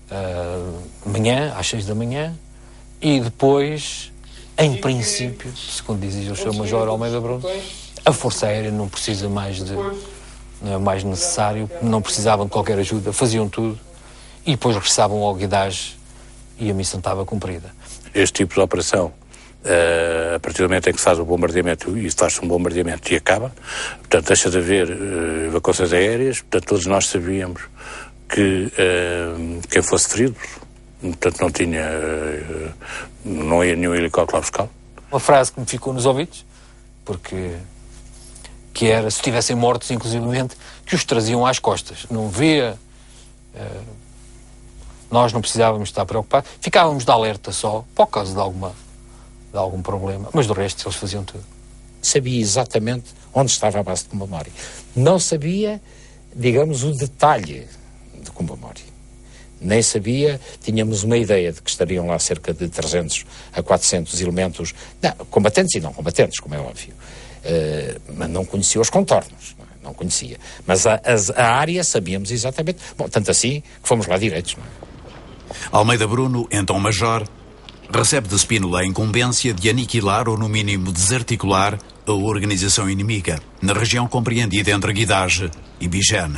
uh, manhã, às seis da manhã, e depois, em princípio, segundo dizia o senhor Major Almeida Bruno, a Força Aérea não precisa mais de... não é mais necessário, não precisavam de qualquer ajuda, faziam tudo e depois regressavam ao Guidage e a missão estava cumprida. Este tipo de operação, uh, a partir do momento em que se faz o bombardeamento e faz-se um bombardeamento e acaba, portanto deixa de haver uh, evacuações aéreas, portanto todos nós sabíamos que uh, quem fosse ferido, portanto não tinha, uh, não ia nenhum helicóptero lá buscar. Uma frase que me ficou nos ouvidos, porque... que era, se estivessem mortos, inclusivamente, que os traziam às costas. Não via... Uh, nós não precisávamos estar preocupados. Ficávamos de alerta só, por causa de, alguma, de algum problema. Mas do resto, eles faziam tudo. Sabia exatamente onde estava a base de Combamori. Não sabia, digamos, o detalhe de Combamori. Nem sabia, tínhamos uma ideia de que estariam lá cerca de trezentos a quatrocentos elementos, não, combatentes e não combatentes, como é óbvio. Uh, mas não conhecia os contornos, não, é? Não conhecia. Mas a, a, a área sabíamos exatamente. Bom, tanto assim que fomos lá direitos, não é? Almeida Bruno, então Major, recebe de Spínola a incumbência de aniquilar ou, no mínimo, desarticular a organização inimiga, na região compreendida entre Guidage e Bijane.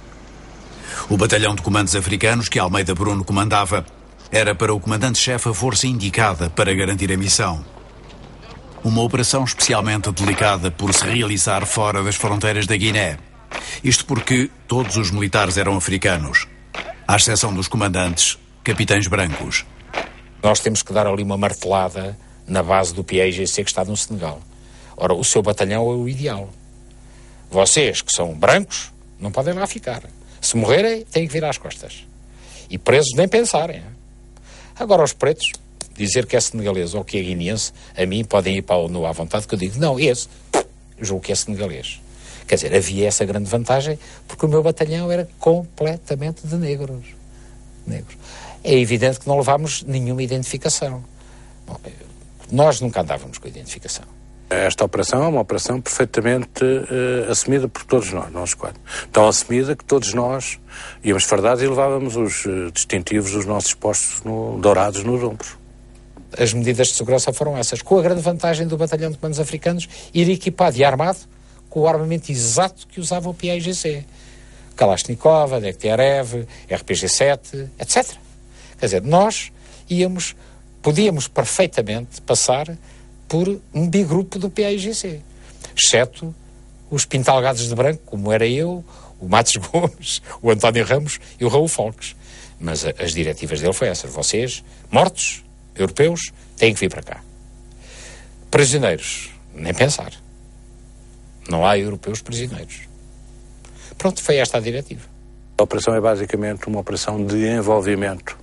O batalhão de comandos africanos que Almeida Bruno comandava era para o comandante-chefe a força indicada para garantir a missão. Uma operação especialmente delicada por se realizar fora das fronteiras da Guiné. Isto porque todos os militares eram africanos, à exceção dos comandantes, capitães brancos. Nós temos que dar ali uma martelada na base do P I G C que está no Senegal. Ora, o seu batalhão é o ideal. Vocês, que são brancos, não podem lá ficar. Se morrerem, têm que vir às costas. E presos nem pensarem. Agora os pretos dizer que é senegalês ou que é guineense, a mim podem ir para a ONU à vontade, que eu digo, não, esse, eu julgo que é senegalês. Quer dizer, havia essa grande vantagem, porque o meu batalhão era completamente de negros. negros. É evidente que não levámos nenhuma identificação. Bom, nós nunca andávamos com identificação. Esta operação é uma operação perfeitamente uh, assumida por todos nós, nós quatro. Tão assumida que todos nós íamos fardados e levávamos os uh, distintivos dos nossos postos no, dourados nos ombros. As medidas de segurança foram essas, com a grande vantagem do Batalhão de Comandos Africanos ir equipado e armado com o armamento exato que usava o P A I G C. Kalashnikov, D T R E V, R P G sete, etcétera. Quer dizer, nós íamos, podíamos perfeitamente passar por um bigrupo do P A I G C, exceto os pintalgados de branco, como era eu, o Matos Gomes, o António Ramos e o Raul Folques. Mas a, as diretivas dele foi essas. Vocês, mortos, europeus, têm que vir para cá. Prisioneiros, nem pensar. Não há europeus prisioneiros. Pronto, foi esta a diretiva. A operação é basicamente uma operação de envolvimento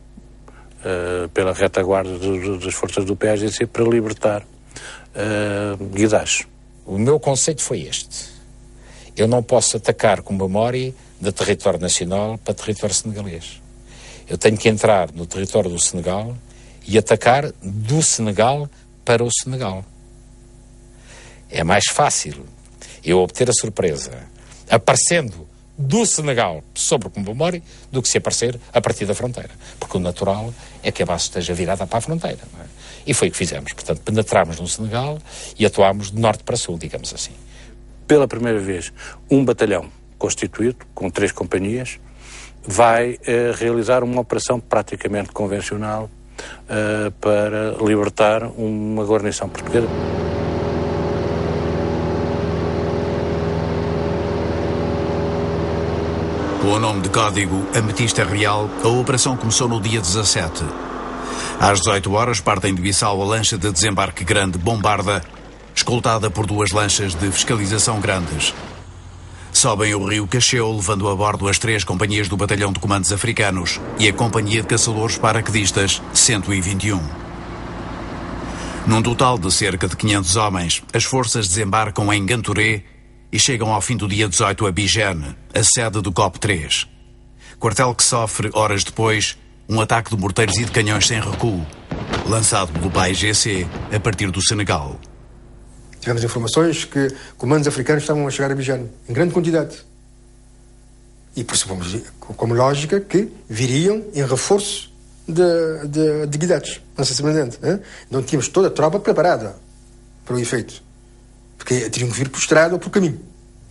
Uh, pela retaguarda do, das forças do P A I G C para libertar uh, Guidache. O meu conceito foi este. Eu não posso atacar com memória de território nacional para território senegalês. Eu tenho que entrar no território do Senegal e atacar do Senegal para o Senegal. É mais fácil eu obter a surpresa aparecendo do Senegal sobre o Combomori do que se aparecer a partir da fronteira. Porque o natural é que a base esteja virada para a fronteira. Não é? E foi o que fizemos. Portanto, penetrámos no Senegal e atuámos de norte para sul, digamos assim. Pela primeira vez, um batalhão constituído, com três companhias, vai eh, realizar uma operação praticamente convencional eh, para libertar uma guarnição portuguesa. Com o nome de código Ametista Real, a operação começou no dia dezassete. Às dezoito horas partem de Bissau a lancha de desembarque grande Bombarda, escoltada por duas lanchas de fiscalização grandes. Sobem o rio Cacheu, levando a bordo as três companhias do Batalhão de Comandos Africanos e a Companhia de Caçadores Paraquedistas cento e vinte e um. Num total de cerca de quinhentos homens, as forças desembarcam em Gantouré e chegam ao fim do dia dezoito a Bijane, a sede do C O P três. Quartel que sofre, horas depois, um ataque de morteiros e de canhões sem recuo, lançado pelo P A I G C a partir do Senegal. Tivemos informações que comandos africanos estavam a chegar a Bijane, em grande quantidade. E pressupomos, como lógica, que viriam em reforço de, de, de Guidache, necessariamente. Então tínhamos toda a tropa preparada para o efeito. Porque teriam que vir por estrada ou por caminho.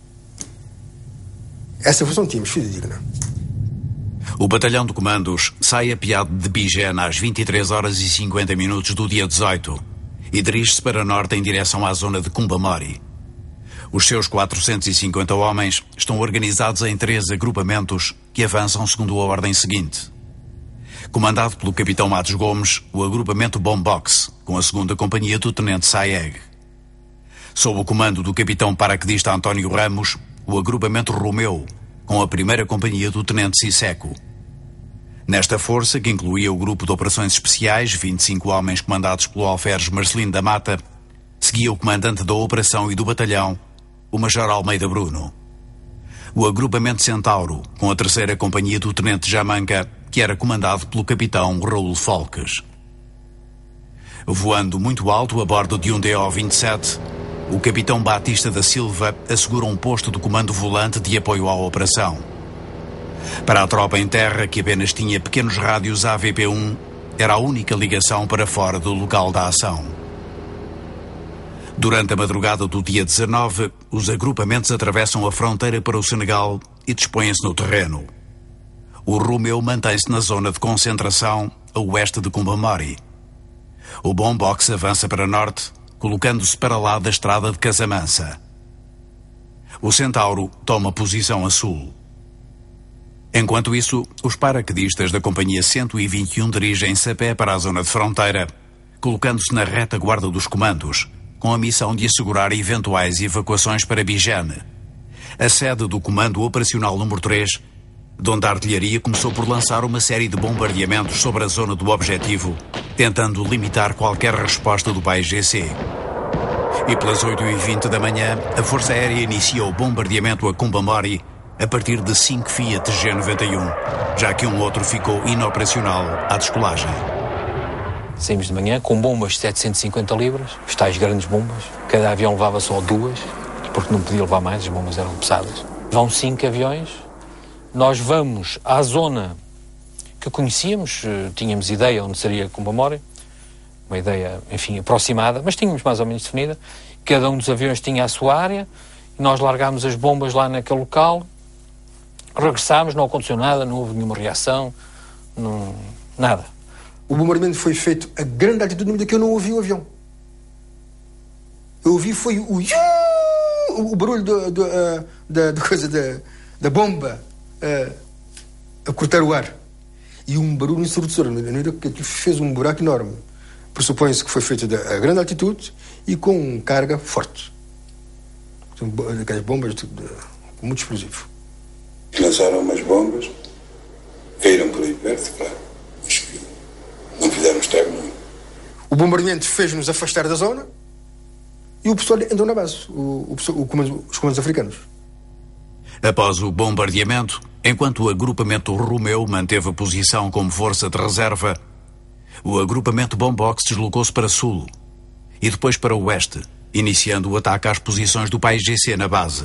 Essa função tínhamos, fidedigna. O Batalhão de Comandos sai apiado de Bijane às vinte e três horas e cinquenta minutos do dia dezoito e dirige-se para norte em direção à zona de Combomori. Os seus quatrocentos e cinquenta homens estão organizados em três agrupamentos que avançam segundo a ordem seguinte. Comandado pelo capitão Matos Gomes, o agrupamento Bombox, com a segunda companhia do tenente Saeg. Sob o comando do capitão paraquedista António Ramos, o agrupamento Romeu, com a primeira companhia do tenente Sisseco. Nesta força, que incluía o grupo de operações especiais, vinte e cinco homens comandados pelo alferes Marcelino da Mata, seguia o comandante da operação e do batalhão, o major Almeida Bruno. O agrupamento Centauro, com a terceira companhia do tenente Jamanca, que era comandado pelo capitão Raul Folques. Voando muito alto a bordo de um D O vinte e sete, o capitão Batista da Silva assegura um posto de comando volante de apoio à operação. Para a tropa em terra, que apenas tinha pequenos rádios A V P um, era a única ligação para fora do local da ação. Durante a madrugada do dia dezanove, os agrupamentos atravessam a fronteira para o Senegal e dispõem-se no terreno. O Romeu mantém-se na zona de concentração, a oeste de Combomori. O Bombox avança para norte, colocando-se para lá da estrada de Casamansa. O Centauro toma posição a sul. Enquanto isso, os paraquedistas da Companhia cento e vinte e um dirigem-se a pé para a zona de fronteira, colocando-se na retaguarda dos comandos, com a missão de assegurar eventuais evacuações para Bijane, a sede do Comando Operacional número três, Donde a artilharia começou por lançar uma série de bombardeamentos sobre a zona do objetivo, tentando limitar qualquer resposta do país G C. E pelas oito e vinte da manhã, a Força Aérea inicia o bombardeamento a Kumbamori a partir de cinco Fiat G noventa e um, já que um outro ficou inoperacional à descolagem. Saímos de manhã com bombas de setecentos e cinquenta libras, as tais grandes bombas. Cada avião levava só duas, porque não podia levar mais, as bombas eram pesadas. Vão cinco aviões. Nós vamos à zona que conhecíamos, tínhamos ideia onde seria Kumbamori, uma ideia, enfim, aproximada, mas tínhamos mais ou menos definida. Cada um dos aviões tinha a sua área, e nós largámos as bombas lá naquele local, regressámos, não aconteceu nada, não houve nenhuma reação, não, nada. O bombardeamento foi feito a grande altitude, no meio que eu não ouvi o avião. Eu ouvi foi o o barulho do, do, uh, da, da coisa da, da bomba uh, a cortar o ar. E um barulho ensurdecedor. Que fez um buraco enorme. Pressupõe-se que foi feito a grande altitude e com carga forte. Aquelas bombas de, de, com muito explosivo. Lançaram umas bombas, caíram por aí perto, claro. Mas não fizeram estrago nenhum. O bombardeamento fez-nos afastar da zona. E o pessoal entrou na base, o, o, o, os comandos africanos. Após o bombardeamento, enquanto o agrupamento Romeu manteve a posição como força de reserva, o agrupamento Bombox deslocou-se para sul e depois para o oeste, iniciando o ataque às posições do país G C na base.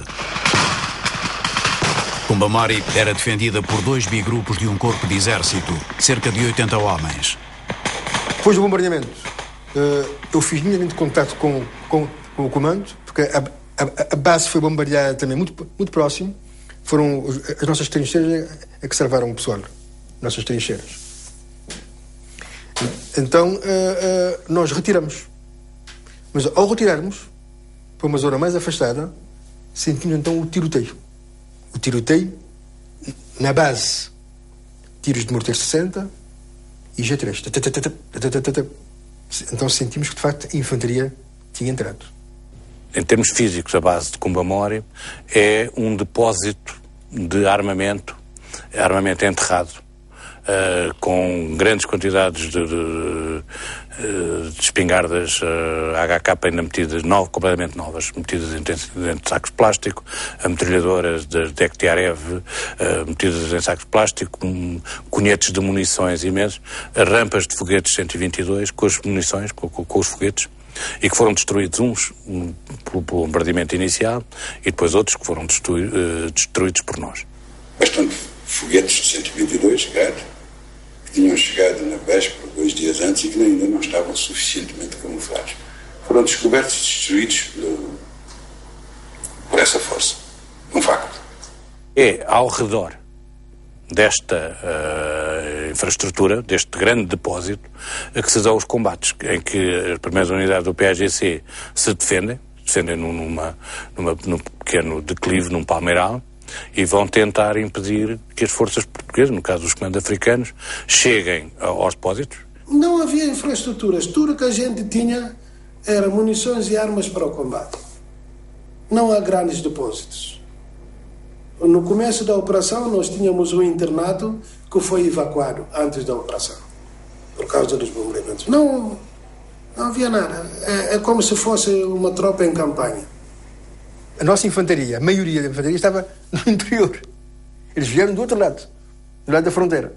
Kumbamori era defendida por dois bigrupos de um corpo de exército, cerca de oitenta homens. Depois do bombardeamento, eu fiz minimamente contato com, com, com o comando, porque a, a, a base foi bombardeada também muito, muito próximo. Foram as nossas trincheiras é que salvaram o pessoal, nossas trincheiras. Então, uh, uh, nós retiramos. Mas ao retirarmos, para uma zona mais afastada, sentimos então o tiroteio. O tiroteio, na base, tiros de morteiro sessenta e G três. Então sentimos que, de facto, a infantaria tinha entrado. Em termos físicos, a base de Kumbamori é um depósito de armamento, armamento enterrado, uh, com grandes quantidades de, de, de espingardas uh, H K ainda metidas, no, completamente novas, metidas dentro, dentro de sacos de plástico, a metralhadoras de Dekhtiarev uh, metidas em sacos de plástico, um, cunhetes de munições imensos, rampas de foguetes cento e vinte e dois com as munições, com, com, com os foguetes, e que foram destruídos uns um, pelo, pelo bombardeamento inicial e depois outros que foram destrui, uh, destruídos por nós. Bastante foguetes de cento e vinte e dois, cara, que tinham chegado na véspera, dois dias antes, e que ainda não estavam suficientemente camuflados. Foram descobertos e destruídos pelo, por essa força. Um facto. É ao redor desta uh, infraestrutura, deste grande depósito, a que se dão os combates, em que as primeiras unidades do P A G C se defendem, defendem numa, numa, num pequeno declive, num palmeiral, e vão tentar impedir que as forças portuguesas, no caso dos comandos africanos, cheguem aos depósitos. Não havia infraestruturas. Tudo que a gente tinha era munições e armas para o combate. Não há grandes depósitos. No começo da operação, nós tínhamos um internato que foi evacuado antes da operação, por causa dos bombardeamentos. Não, não havia nada. É, é como se fosse uma tropa em campanha. A nossa infantaria, a maioria da infantaria, estava no interior. Eles vieram do outro lado, do lado da fronteira.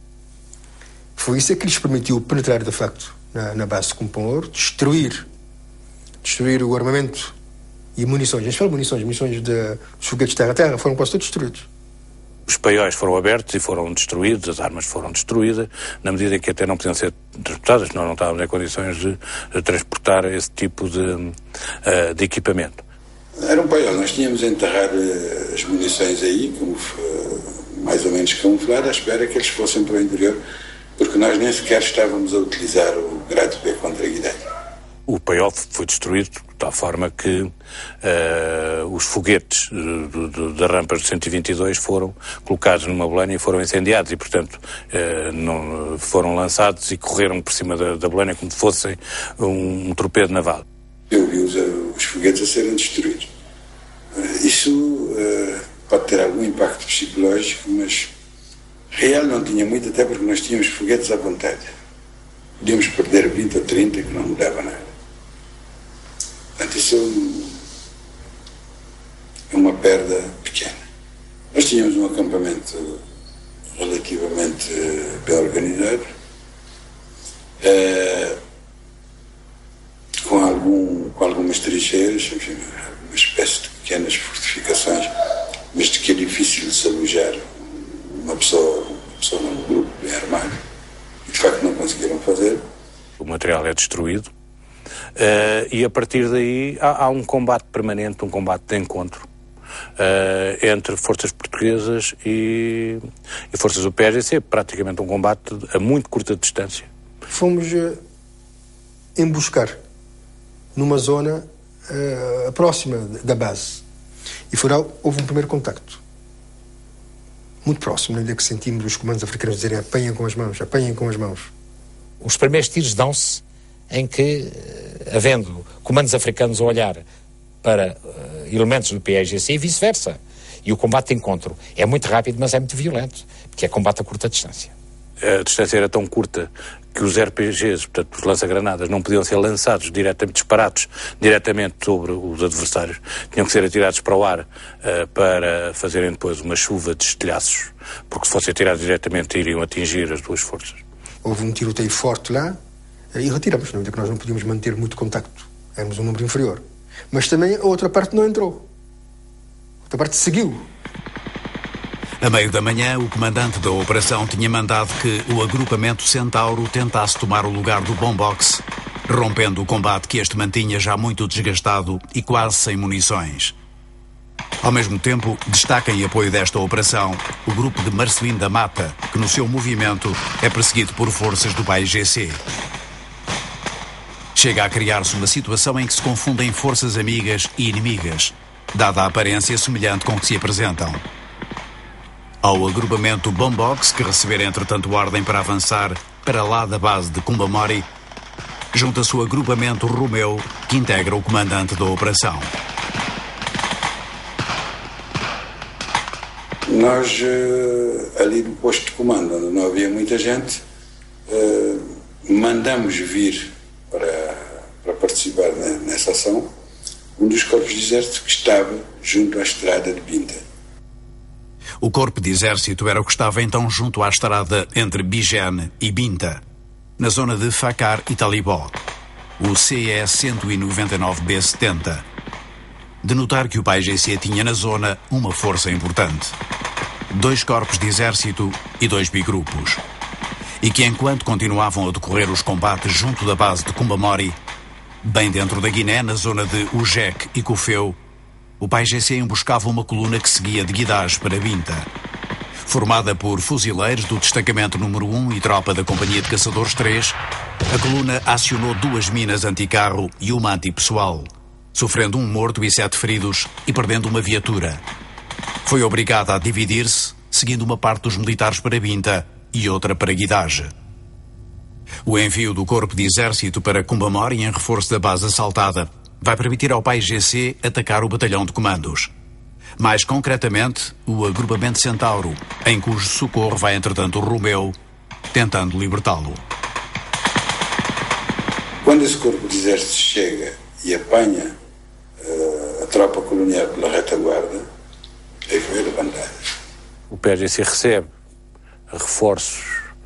Foi isso que lhes permitiu penetrar, de facto, na, na base de Kumbamori, destruir, destruir o armamento e munições, em especial munições, munições de foguetes terra-terra, foram quase todos destruídos. Os paióis foram abertos e foram destruídos, as armas foram destruídas, na medida em que até não podiam ser transportadas, nós não estávamos em condições de, de transportar esse tipo de, uh, de equipamento. Era um paiol, nós tínhamos enterrado uh, as munições aí, como, uh, mais ou menos camufladas, à espera que eles fossem para o interior, porque nós nem sequer estávamos a utilizar o grade P contra a Guiné. O paiol foi destruído de tal forma que uh, os foguetes das rampas de cento e vinte e dois foram colocados numa boleia e foram incendiados e, portanto, uh, não, foram lançados e correram por cima da, da boleia como se fossem um, um torpedo naval. Eu vi os, os foguetes a serem destruídos. Uh, isso uh, pode ter algum impacto psicológico, mas Real não tinha muito, até porque nós tínhamos foguetes à vontade. Podíamos perder vinte ou trinta que não mudava nada. Portanto, isso é, um, é uma perda pequena. Nós tínhamos um acampamento relativamente bem organizado, eh, com, algum, com algumas trincheiras, enfim, uma espécie de pequenas fortificações, mas de que é difícil de se alojar uma pessoa, uma pessoa num grupo bem armado, e de facto não conseguiram fazer. O material é destruído, uh, e a partir daí há, há um combate permanente, um combate de encontro uh, entre forças portuguesas e, e forças do P A G C, praticamente um combate a muito curta distância. Fomos uh, emboscar numa zona uh, próxima da base, e foi lá, houve um primeiro contacto muito próximo, ainda que sentimos os comandos africanos dizerem apanhem com as mãos, apanhem com as mãos. Os primeiros tiros dão-se em que, havendo comandos africanos a olhar para uh, elementos do P A G C e vice-versa. E o combate de encontro é muito rápido, mas é muito violento, porque é combate a curta distância. A distância era tão curta que os R P Gs, portanto os lança-granadas, não podiam ser lançados diretamente, disparados diretamente sobre os adversários. Tinham que ser atirados para o ar uh, para fazerem depois uma chuva de estilhaços, porque se fossem atirados diretamente iriam atingir as duas forças. Houve um tiroteio forte lá e retiramos, não é que nós não podíamos manter muito contacto. Éramos um número inferior. Mas também a outra parte não entrou. A outra parte seguiu. A meio da manhã, o comandante da operação tinha mandado que o agrupamento Centauro tentasse tomar o lugar do Bombox, rompendo o combate que este mantinha já muito desgastado e quase sem munições. Ao mesmo tempo, destaca em apoio desta operação o grupo de Marcelino da Mata, que no seu movimento é perseguido por forças do P A G C. Chega a criar-se uma situação em que se confundem forças amigas e inimigas, dada a aparência semelhante com que se apresentam. Ao agrupamento Bombox, que receber entretanto ordem para avançar para lá da base de Kumbamori, junta-se o agrupamento Romeu, que integra o comandante da operação. Nós, ali no posto de comando, onde não havia muita gente, mandamos vir para, para participar nessa ação um dos corpos de exército que estava junto à estrada de Binta. O corpo de exército era o que estava então junto à estrada entre Bijene e Binta, na zona de Fakar e Talibó, o C E cento e noventa e nove B setenta. De notar que o P A G C tinha na zona uma força importante. Dois corpos de exército e dois bigrupos. E que enquanto continuavam a decorrer os combates junto da base de Kumbamori, bem dentro da Guiné, na zona de Ujek e Kufeu, o P A G C emboscava uma coluna que seguia de Guidage para Binta. Formada por fuzileiros do destacamento número um e tropa da Companhia de Caçadores três, a coluna acionou duas minas anticarro e uma antipessoal, sofrendo um morto e sete feridos e perdendo uma viatura. Foi obrigada a dividir-se, seguindo uma parte dos militares para Binta e outra para Guidage. O envio do corpo de exército para Kumbamori em reforço da base assaltada vai permitir ao P A G C atacar o batalhão de comandos. Mais concretamente, o agrupamento Centauro, em cujo socorro vai entretanto o Romeu, tentando libertá-lo. Quando esse corpo de exército chega e apanha uh, a tropa colonial pela retaguarda, aí foi levantada. O P A G C recebe reforços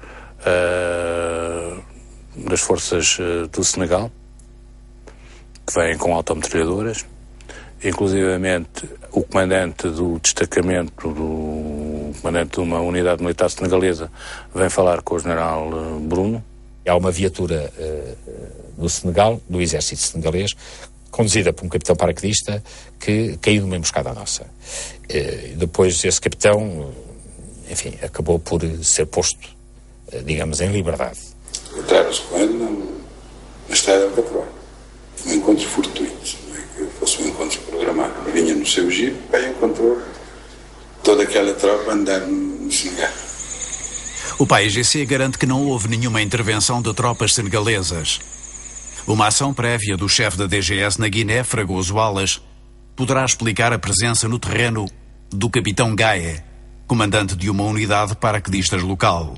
uh, das forças uh, do Senegal, que vêm com autometralhadoras. Inclusivamente o comandante do destacamento, do o comandante de uma unidade militar senegalesa, vem falar com o general uh, Bruno. Há uma viatura uh, do Senegal, do exército senegalês, conduzida por um capitão paraquedista que caiu numa emboscada nossa. Uh, depois esse capitão, enfim, acabou por ser posto, uh, digamos, em liberdade. Entraram-se com ele na, na estrada do Caproa. Um encontro fortuito, não é que fosse um encontro programado. Vinha no seu jeep, aí encontrou toda aquela tropa a andar no Senegal. O P A G C garante que não houve nenhuma intervenção de tropas senegalesas. Uma ação prévia do chefe da D G S na Guiné, Fragoso Wallace, poderá explicar a presença no terreno do capitão Gaye, comandante de uma unidade paraquedistas local.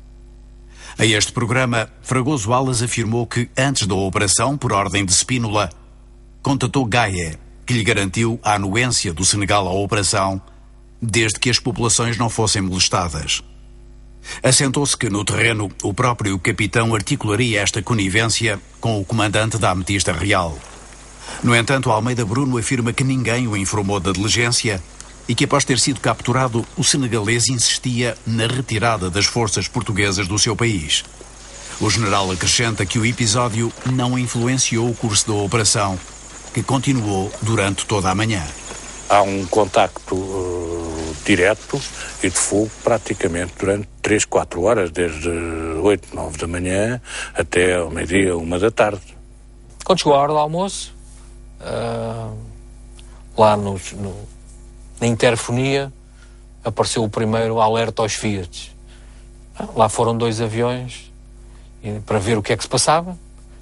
A este programa, Fragoso Alas afirmou que, antes da operação, por ordem de Spínola, contatou Gaia, que lhe garantiu a anuência do Senegal à operação, desde que as populações não fossem molestadas. Assentou-se que, no terreno, o próprio capitão articularia esta conivência com o comandante da Ametista Real. No entanto, Almeida Bruno afirma que ninguém o informou da diligência e que, após ter sido capturado, o senegalês insistia na retirada das forças portuguesas do seu país. O general acrescenta que o episódio não influenciou o curso da operação, que continuou durante toda a manhã. Há um contacto uh, direto e de fogo praticamente durante três, quatro horas, desde oito, nove da manhã até ao meio-dia, uma da tarde. Quando chegou a hora do almoço, uh, lá no, no, na interfonia, apareceu o primeiro alerta aos Fiat. Lá foram dois aviões para ver o que é que se passava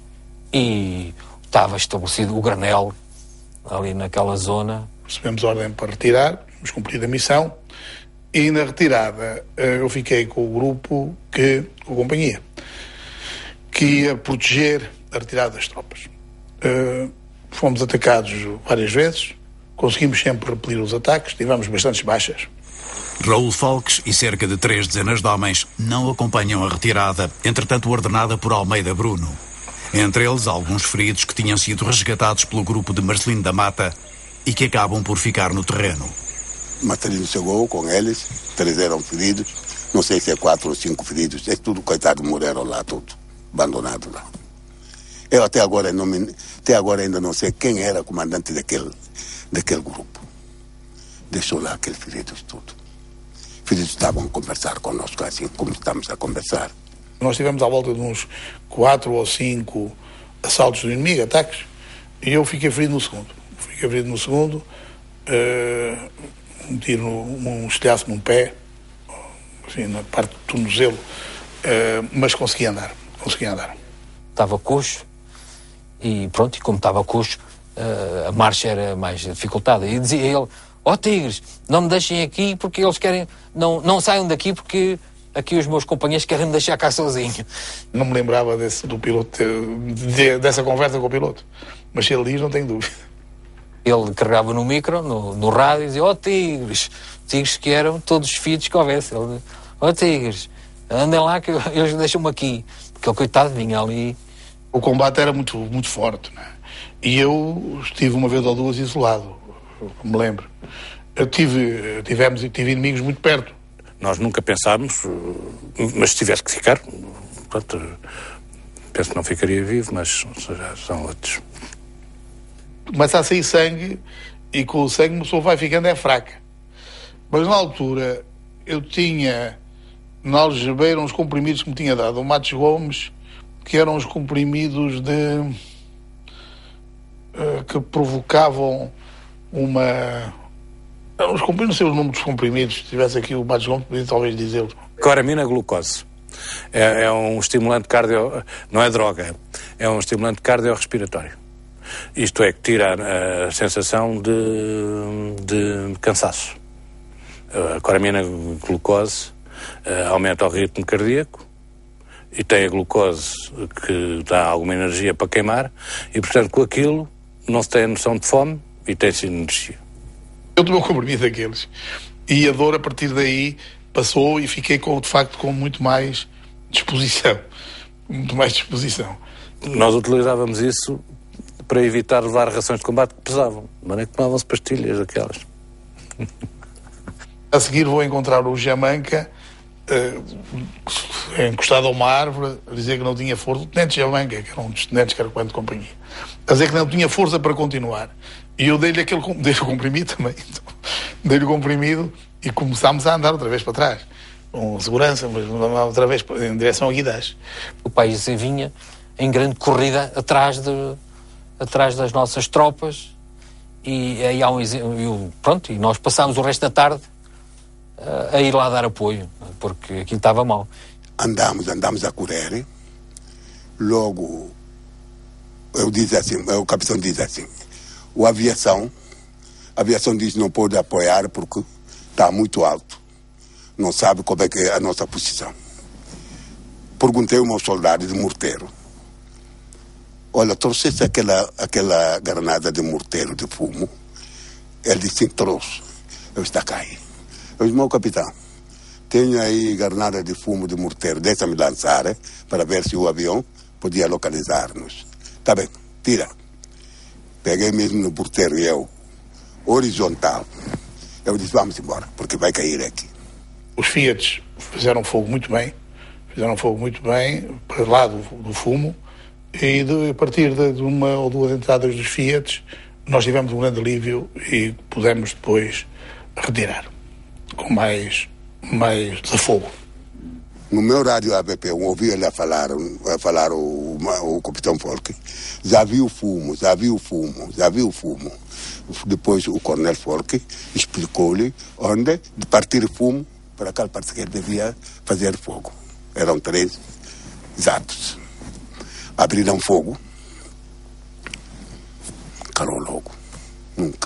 e estava estabelecido o granel ali naquela zona. Recebemos ordem para retirar, vamos cumprir a missão e na retirada eu fiquei com o grupo, que, com a companhia, que ia proteger a retirada das tropas. Uh, fomos atacados várias vezes, conseguimos sempre repelir os ataques, tivemos bastantes baixas. Raul Folques e cerca de três dezenas de homens não acompanham a retirada, entretanto ordenada por Almeida Bruno. Entre eles, alguns feridos que tinham sido resgatados pelo grupo de Marcelino da Mata e que acabam por ficar no terreno. Marcelino chegou com eles, três eram feridos, não sei se é quatro ou cinco feridos, é tudo, coitado, morreram lá, tudo, abandonado lá. Eu até agora, não me, até agora ainda não sei quem era comandante daquele, daquele grupo. Deixou lá aqueles feridos tudo. Os feridos estavam a conversar conosco assim como estamos a conversar. Nós tivemos à volta de uns quatro ou cinco assaltos do inimigo, ataques, e eu fiquei ferido no segundo. Fiquei ferido no segundo, uh, um tiro, no, um estilhaço num pé, assim, na parte do tornozelo, uh, mas consegui andar, consegui andar. Estava coxo e pronto, e como estava coxo, uh, a marcha era mais dificultada. E dizia ele, ó oh, tigres, não me deixem aqui porque eles querem, não, não saiam daqui porque aqui os meus companheiros querem me deixar cá sozinho. Não me lembrava desse, do piloto, de, de, dessa conversa com o piloto, mas se ele diz, não tenho dúvida. Ele carregava no micro, no, no rádio, e dizia, ó oh, tigres, tigres que eram todos os filhos que houvesse. Ele, ó oh, tigres, andem lá que eles deixam-me aqui. Porque o coitado vinha ali. O combate era muito, muito forte, né? E eu estive uma vez ou duas isolado, me lembro. Eu tive, tivemos, tive inimigos muito perto. Nós nunca pensámos, mas se tivesse que ficar, pronto, penso que não ficaria vivo, mas já são outros. Começa a sair sangue e com o sangue a pessoa vai ficando é fraca. Mas na altura eu tinha na algebeira uns comprimidos que me tinha dado o Matos Gomes, que eram os comprimidos de uh, que provocavam uma... Os comprimidos, não sei o nome dos comprimidos, se tivesse aqui o Matos Gomes podia talvez dizê-lo. Coramina glucose. É, é um estimulante cardio... não é droga, é um estimulante cardiorrespiratório. Isto é, que tira a, a sensação de, de cansaço. A coramina glucose uh, aumenta o ritmo cardíaco e tem a glucose que dá alguma energia para queimar e, portanto, com aquilo não se tem a noção de fome e tem-se energia. Eu tomei o comprimido daqueles e a dor a partir daí passou e fiquei com, de facto com muito mais disposição. Muito mais disposição. Nós utilizávamos isso para evitar levar rações de combate que pesavam. De maneira que tomavam-se pastilhas aquelas. A seguir vou encontrar o Jamanca uh, encostado a uma árvore a dizer que não tinha força. O tenente Jamanca, que era um dos tenentes que era o comando de companhia, a dizer que não tinha força para continuar. E eu dei-lhe aquele dei o comprimido também. Então, dei-lhe o comprimido e começámos a andar outra vez para trás. Com segurança, mas outra vez em direção a Guidash. O país vinha em grande corrida atrás, de, atrás das nossas tropas e aí há um exemplo. Pronto, e nós passámos o resto da tarde a, a ir lá dar apoio, porque aquilo estava mal. Andamos, andamos a correr. Logo, eu disse assim, o capitão diz assim, o aviação, a aviação diz não pode apoiar porque está muito alto. não sabe como é que é a nossa posição. Perguntei ao meu soldado de morteiro, olha, trouxeste aquela, aquela granada de morteiro de fumo? Ele disse, trouxe. Eu está aí. Eu disse, meu capitão, tenho aí granada de fumo de morteiro, deixa-me lançar, eh, para ver se o avião podia localizar-nos. Tá bem, tira. Peguei mesmo no morteiro e eu, horizontal. Eu disse, vamos embora, porque vai cair aqui. Os Fiat fizeram fogo muito bem, fizeram fogo muito bem, para lá do, do fumo, e de, a partir de, de uma ou duas entradas dos Fiat, nós tivemos um grande alívio e pudemos depois retirar, com mais, mais desafogo. No meu rádio A B P, eu ouvi ele a falar, a falar o, o, o capitão Folk, já viu fumo, já viu fumo, já viu fumo. Depois o coronel Folk explicou-lhe onde, de partir fumo, para aquela parte que ele devia fazer fogo. Eram três jatos. Abriram fogo. Calou logo. Nunca.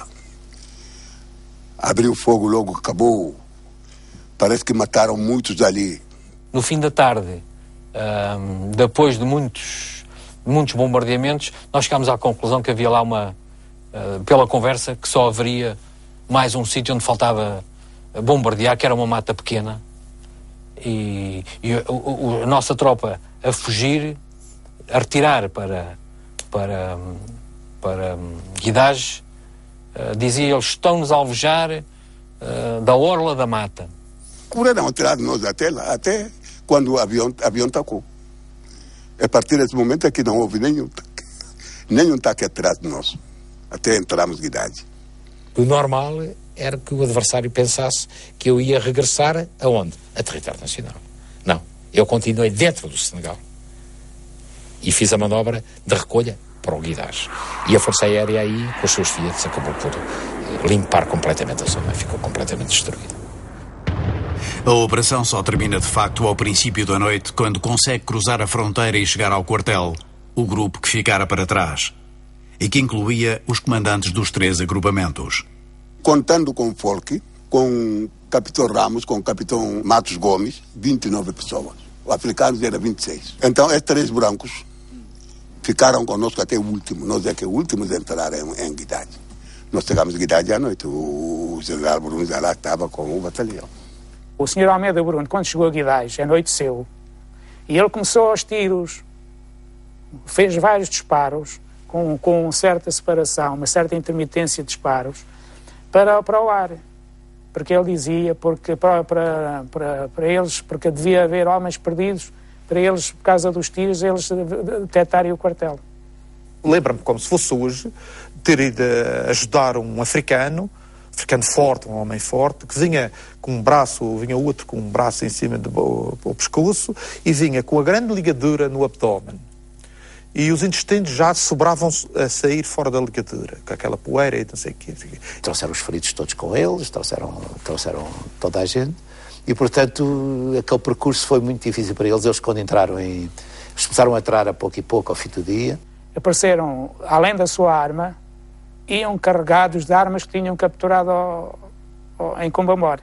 Abriu fogo logo, acabou. Parece que mataram muitos ali. No fim da tarde, um, depois de muitos, muitos bombardeamentos, nós chegámos à conclusão que havia lá uma, uh, pela conversa, que só haveria mais um sítio onde faltava bombardear, que era uma mata pequena. E, e o, o, a nossa tropa a fugir, a retirar para, para, para Guidage, uh, dizia eles, estão-nos a alvejar uh, da orla da mata. Procuraram tirar nós até lá, até quando o avião, avião tacou. A partir desse momento é que não houve nenhum taque. Nenhum taque atrás de nós. Até entramos de idade. O normal era que o adversário pensasse que eu ia regressar aonde? A território nacional. Não. Eu continuei dentro do Senegal. E fiz a manobra de recolha para o Guidage. E a Força Aérea aí, com os seus Fiat, acabou por limpar completamente a zona. Ficou completamente destruída. A operação só termina de facto ao princípio da noite, quando consegue cruzar a fronteira e chegar ao quartel, o grupo que ficara para trás, e que incluía os comandantes dos três agrupamentos. Contando com o Folk, com o capitão Ramos, com o capitão Matos Gomes, vinte e nove pessoas. Os africanos eram vinte e seis. Então, esses três brancos ficaram conosco até o último. Nós é que os últimos entraram em, em Guidade. Nós chegamos em Guidade à noite. O general Bruno já lá estava com o batalhão. O senhor Almeida Bruno, quando chegou a Guidage, anoiteceu, e ele começou aos tiros, fez vários disparos, com, com certa separação, uma certa intermitência de disparos, para, para o ar. Porque ele dizia, porque para, para, para, para eles, porque devia haver homens perdidos, para eles, por causa dos tiros, eles detectarem o quartel. Lembro-me, como se fosse hoje, ter ido ajudar um africano, africano forte, um homem forte, que vinha com um braço, vinha outro com um braço em cima do, do pescoço e vinha com a grande ligadura no abdômen. E os intestinos já sobravam a sair fora da ligadura, com aquela poeira e não sei o quê. Trouxeram os feridos todos com eles, trouxeram, trouxeram toda a gente, e portanto aquele percurso foi muito difícil para eles. Eles quando entraram em... Eles começaram a entrar a pouco e pouco ao fim do dia. Apareceram, além da sua arma, iam carregados de armas que tinham capturado ao, ao, em Combamor.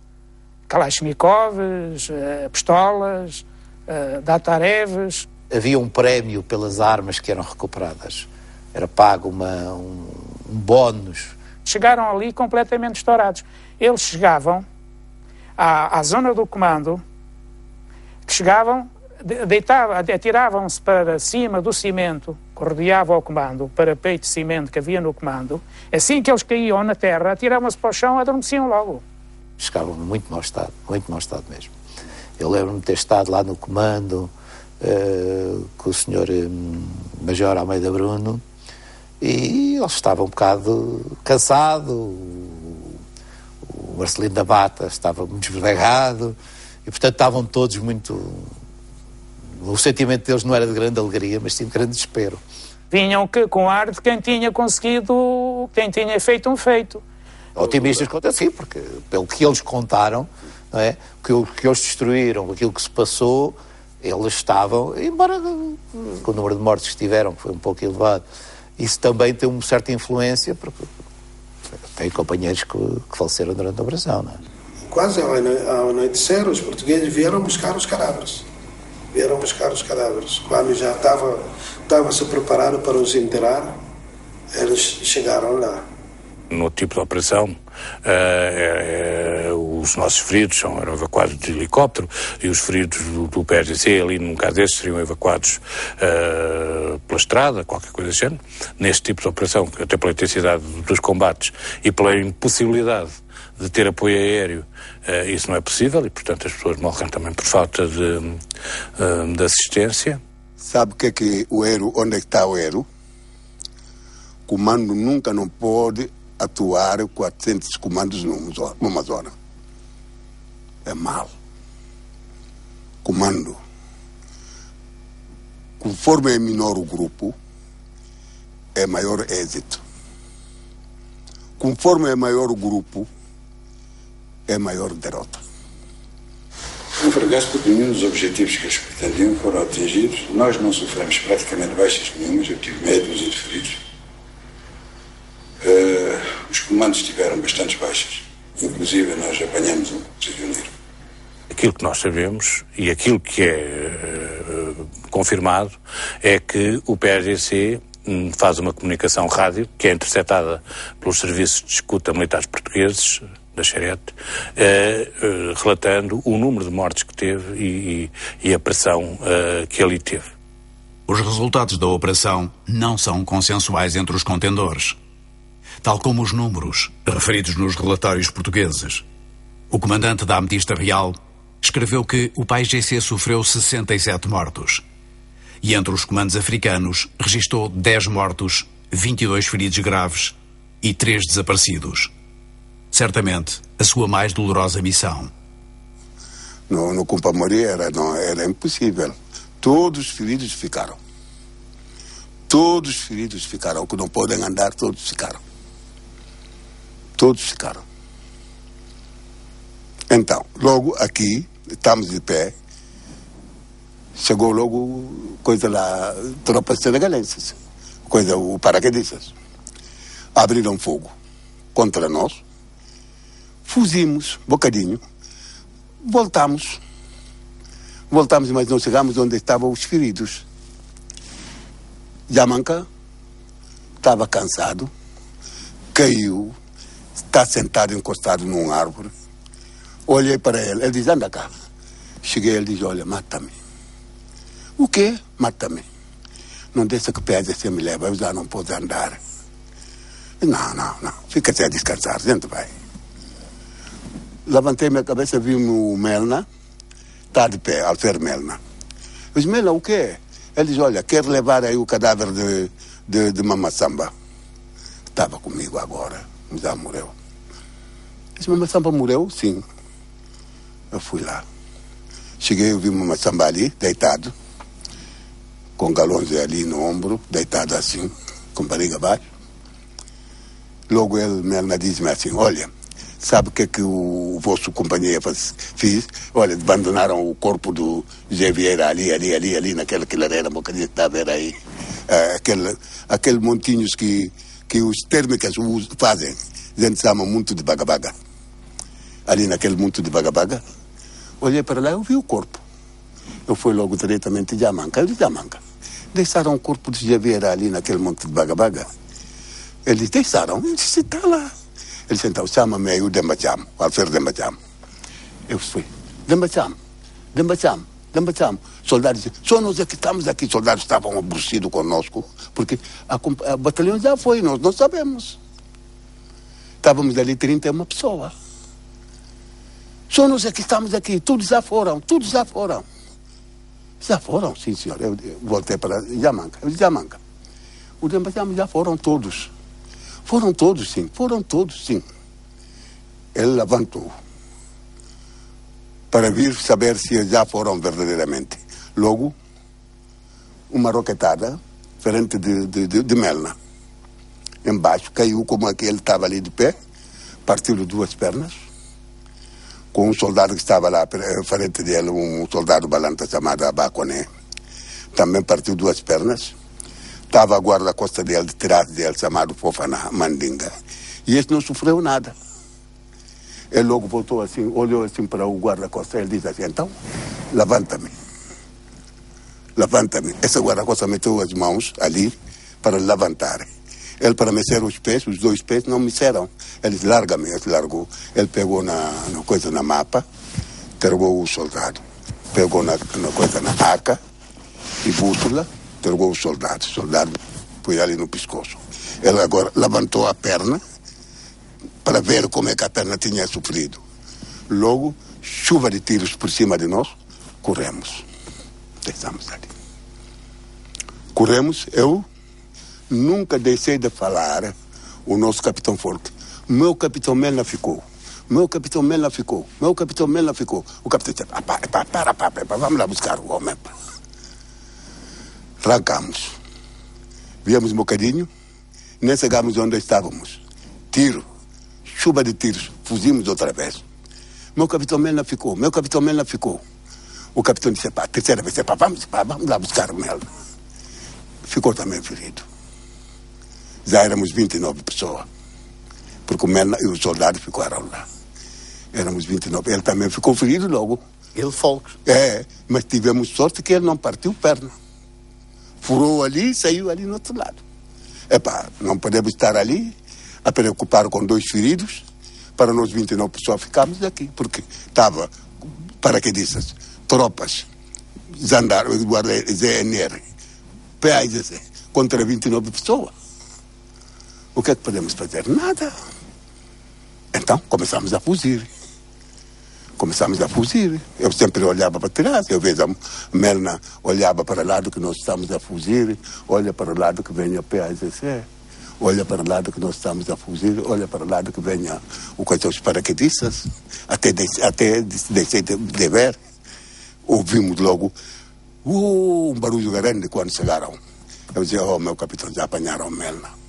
Kalashnikovs, uh, pistolas, uh, datareves. Havia um prémio pelas armas que eram recuperadas. Era pago uma, um, um bónus. Chegaram ali completamente estourados. Eles chegavam à, à zona do comando, que chegavam, deitavam, atiravam-se para cima do cimento, que rodeava o comando, para peito de cimento que havia no comando. Assim que eles caíam na terra, atiravam-se para o chão e adormeciam logo. Chegavam em muito mau estado, muito mau estado mesmo. Eu lembro-me de ter estado lá no comando uh, com o senhor um, Major Almeida Bruno, e ele estava um bocado cansado, o, o Marcelino da Mata estava muito esbregado, e portanto estavam todos muito... O sentimento deles não era de grande alegria, mas sim de grande desespero. Vinham que, com ar de quem tinha conseguido, quem tinha feito um feito. Otimistas quanto assim, porque pelo que eles contaram, não é? O que eles destruíram, aquilo que se passou, eles estavam, embora com o número de mortes que tiveram, que foi um pouco elevado, isso também tem uma certa influência, porque tem companheiros que, que faleceram durante a operação, não é? quase ao anoitecer, os portugueses vieram buscar os cadáveres. Vieram buscar os cadáveres. Quando já estava, estava se preparando para os enterrar, eles chegaram lá. No tipo de operação, uh, é, é, os nossos feridos são, eram evacuados de helicóptero e os feridos do, do P S D C, ali num caso destes, seriam evacuados uh, pela estrada, qualquer coisa do género. Neste tipo de operação, até pela intensidade dos combates e pela impossibilidade de ter apoio aéreo, uh, isso não é possível e, portanto, as pessoas morrem também por falta de, uh, de assistência. Sabe o que é que o aero, onde é que está o aero? O comando nunca não pode atuar quatrocentos comandos numa zona. É mal. Comando. Conforme é menor o grupo, é maior êxito. Conforme é maior o grupo, é maior derrota. Um fracasso porque nenhum dos objetivos que eles pretendiam foram atingidos. Nós não sofremos praticamente baixas nenhumas, eu tive médios e feridos. Uh, os comandos tiveram bastantes baixas, inclusive nós apanhamos um prisioneiro. Aquilo que nós sabemos e aquilo que é uh, confirmado é que o P S D C um, faz uma comunicação rádio que é interceptada pelos serviços de escuta militares portugueses, da Xerete, uh, uh, relatando o número de mortes que teve e, e, e a pressão uh, que ali teve. Os resultados da operação não são consensuais entre os contendores, tal como os números referidos nos relatórios portugueses. O comandante da Ametista Real escreveu que o P A I G C sofreu sessenta e sete mortos e entre os comandos africanos registou dez mortos, vinte e dois feridos graves e três desaparecidos. Certamente a sua mais dolorosa missão. No, no Cumpamori era, não, era impossível. Todos os feridos ficaram. Todos os feridos ficaram. Que não podem andar, todos ficaram. Todos ficaram. Então, logo aqui, estamos de pé, chegou logo coisa lá, tropas senegalenses, coisa, o paraquedistas. Abriram fogo contra nós, fugimos um bocadinho, voltamos, voltamos, mas não chegamos onde estavam os feridos. Yamanka estava cansado, caiu, está sentado encostado numa árvore. Olhei para ele, ele diz, anda cá. Cheguei, ele diz, olha, mata-me. O quê? Mata-me. Não deixa que o P S D C me leva, eu já não posso andar. Não, não, não, fica até a descansar, a gente vai. Levantei minha cabeça, vi o Melna, está de pé, Alfer Melna. Eu disse, Melna, o quê? Ele diz, olha, quer levar aí o cadáver de, de, de Mama Samba. Estava comigo agora, já morreu. Eu disse, Mama Samba morreu? Sim. Eu fui lá. Cheguei, eu vi Mama Samba ali, deitado, com galões ali no ombro, deitado assim, com barriga abaixo. Logo ele, Melna, diz-me assim, olha, sabe o que é que o, o vosso companheiro faz, fez? Olha, abandonaram o corpo do Zé Vieira ali, ali, ali, ali, naquela clareira, um bocadinho que está a ver aí. Uh, aquele, aquele montinhos que, que os térmicas fazem, a gente chama muito de bagabaga. Ali naquele monte de bagabaga, olhei para lá, eu vi o corpo. Eu fui logo diretamente de Yamanka. Eu disse, Yamanka, deixaram o corpo de Zé Vieira ali naquele monte de bagabaga? Ele disse, deixaram? Eu disse, está lá. Ele disse, então, chama-me aí o Dembacham, o Alfer Dembacham. Eu fui, Dembacham, Dembacham, Dembacham. Soldados diziam, só nós é que estamos aqui. Soldados estavam aborrecidos conosco, porque a, a batalhão já foi, nós não sabemos. Estávamos ali trinta e uma pessoas. Só nós é que estamos aqui, todos já foram, todos já foram. Já foram, sim, senhor. Eu, eu voltei para Yamanka. Eu disse, Yamanka, o Dembacham já foram todos. Foram todos, sim. Foram todos, sim. Ele levantou para vir saber se já foram verdadeiramente. Logo, uma roquetada frente de, de, de, de Melna. Embaixo, caiu como aquele estava ali de pé, partiu duas pernas, com um soldado que estava lá frente dele, um soldado balanta chamado Abaconé. Também partiu duas pernas. Estava a guarda-costa dele, de trás dele, chamado Fofana Mandinga. E esse não sofreu nada. Ele logo voltou assim, olhou assim para o guarda-costas, ele disse assim, então, levanta-me. Levanta-me. Esse guarda-costas meteu as mãos ali para levantar. Ele, para mexer os pés, os dois pés, não mexeram. Ele disse, larga-me, ele largou. Ele pegou na, na coisa, na mapa, entregou o soldado. Pegou na, na coisa, na aca e bússola, entregou o soldado. O soldado pôs ali no pescoço. Ele agora levantou a perna para ver como é que a perna tinha sofrido. Logo, chuva de tiros por cima de nós, corremos. Estamos ali. Corremos, eu nunca deixei de falar o nosso capitão Forte. Meu capitão Melna ficou. Meu capitão Melna ficou. Meu capitão Melna ficou. O capitão disse, para, para, para, para, para, vamos lá buscar o homem. Arrancamos. Viemos um bocadinho, nem chegamos onde estávamos. Tiro. Chuva de tiros, fugimos outra vez. Meu capitão Melna ficou, meu capitão Melna ficou. O capitão disse, pá, terceira vez, pá, vamos, pá, vamos lá buscar o Melna. Ficou também ferido. Já éramos vinte e nove pessoas. Porque o Melna e os soldados ficaram lá. Éramos vinte e nove. Ele também ficou ferido logo. Ele Folks. É, mas tivemos sorte que ele não partiu perna. Furou ali e saiu ali no outro lado. É pá, não podemos estar ali a preocupar com dois feridos, para nós vinte e nove pessoas ficarmos aqui, porque estava, para que dissas, tropas, Zandarma, guarda Z N R, P A I Z C, contra vinte e nove pessoas. O que é que podemos fazer? Nada. Então, começamos a fugir. Começamos a fugir. Eu sempre olhava para trás, eu vejo a Melna olhava para o lado que nós estamos a fugir, olha para o lado que vem a P A I Z C. Olha para o lado que nós estamos a fugir, olha para o lado que venha o coisa dos paraquedistas, até, de, até deixei de, de ver. Ouvimos logo uh, um barulho grande quando chegaram. Eu dizia, oh, meu capitão, já apanharam Melna.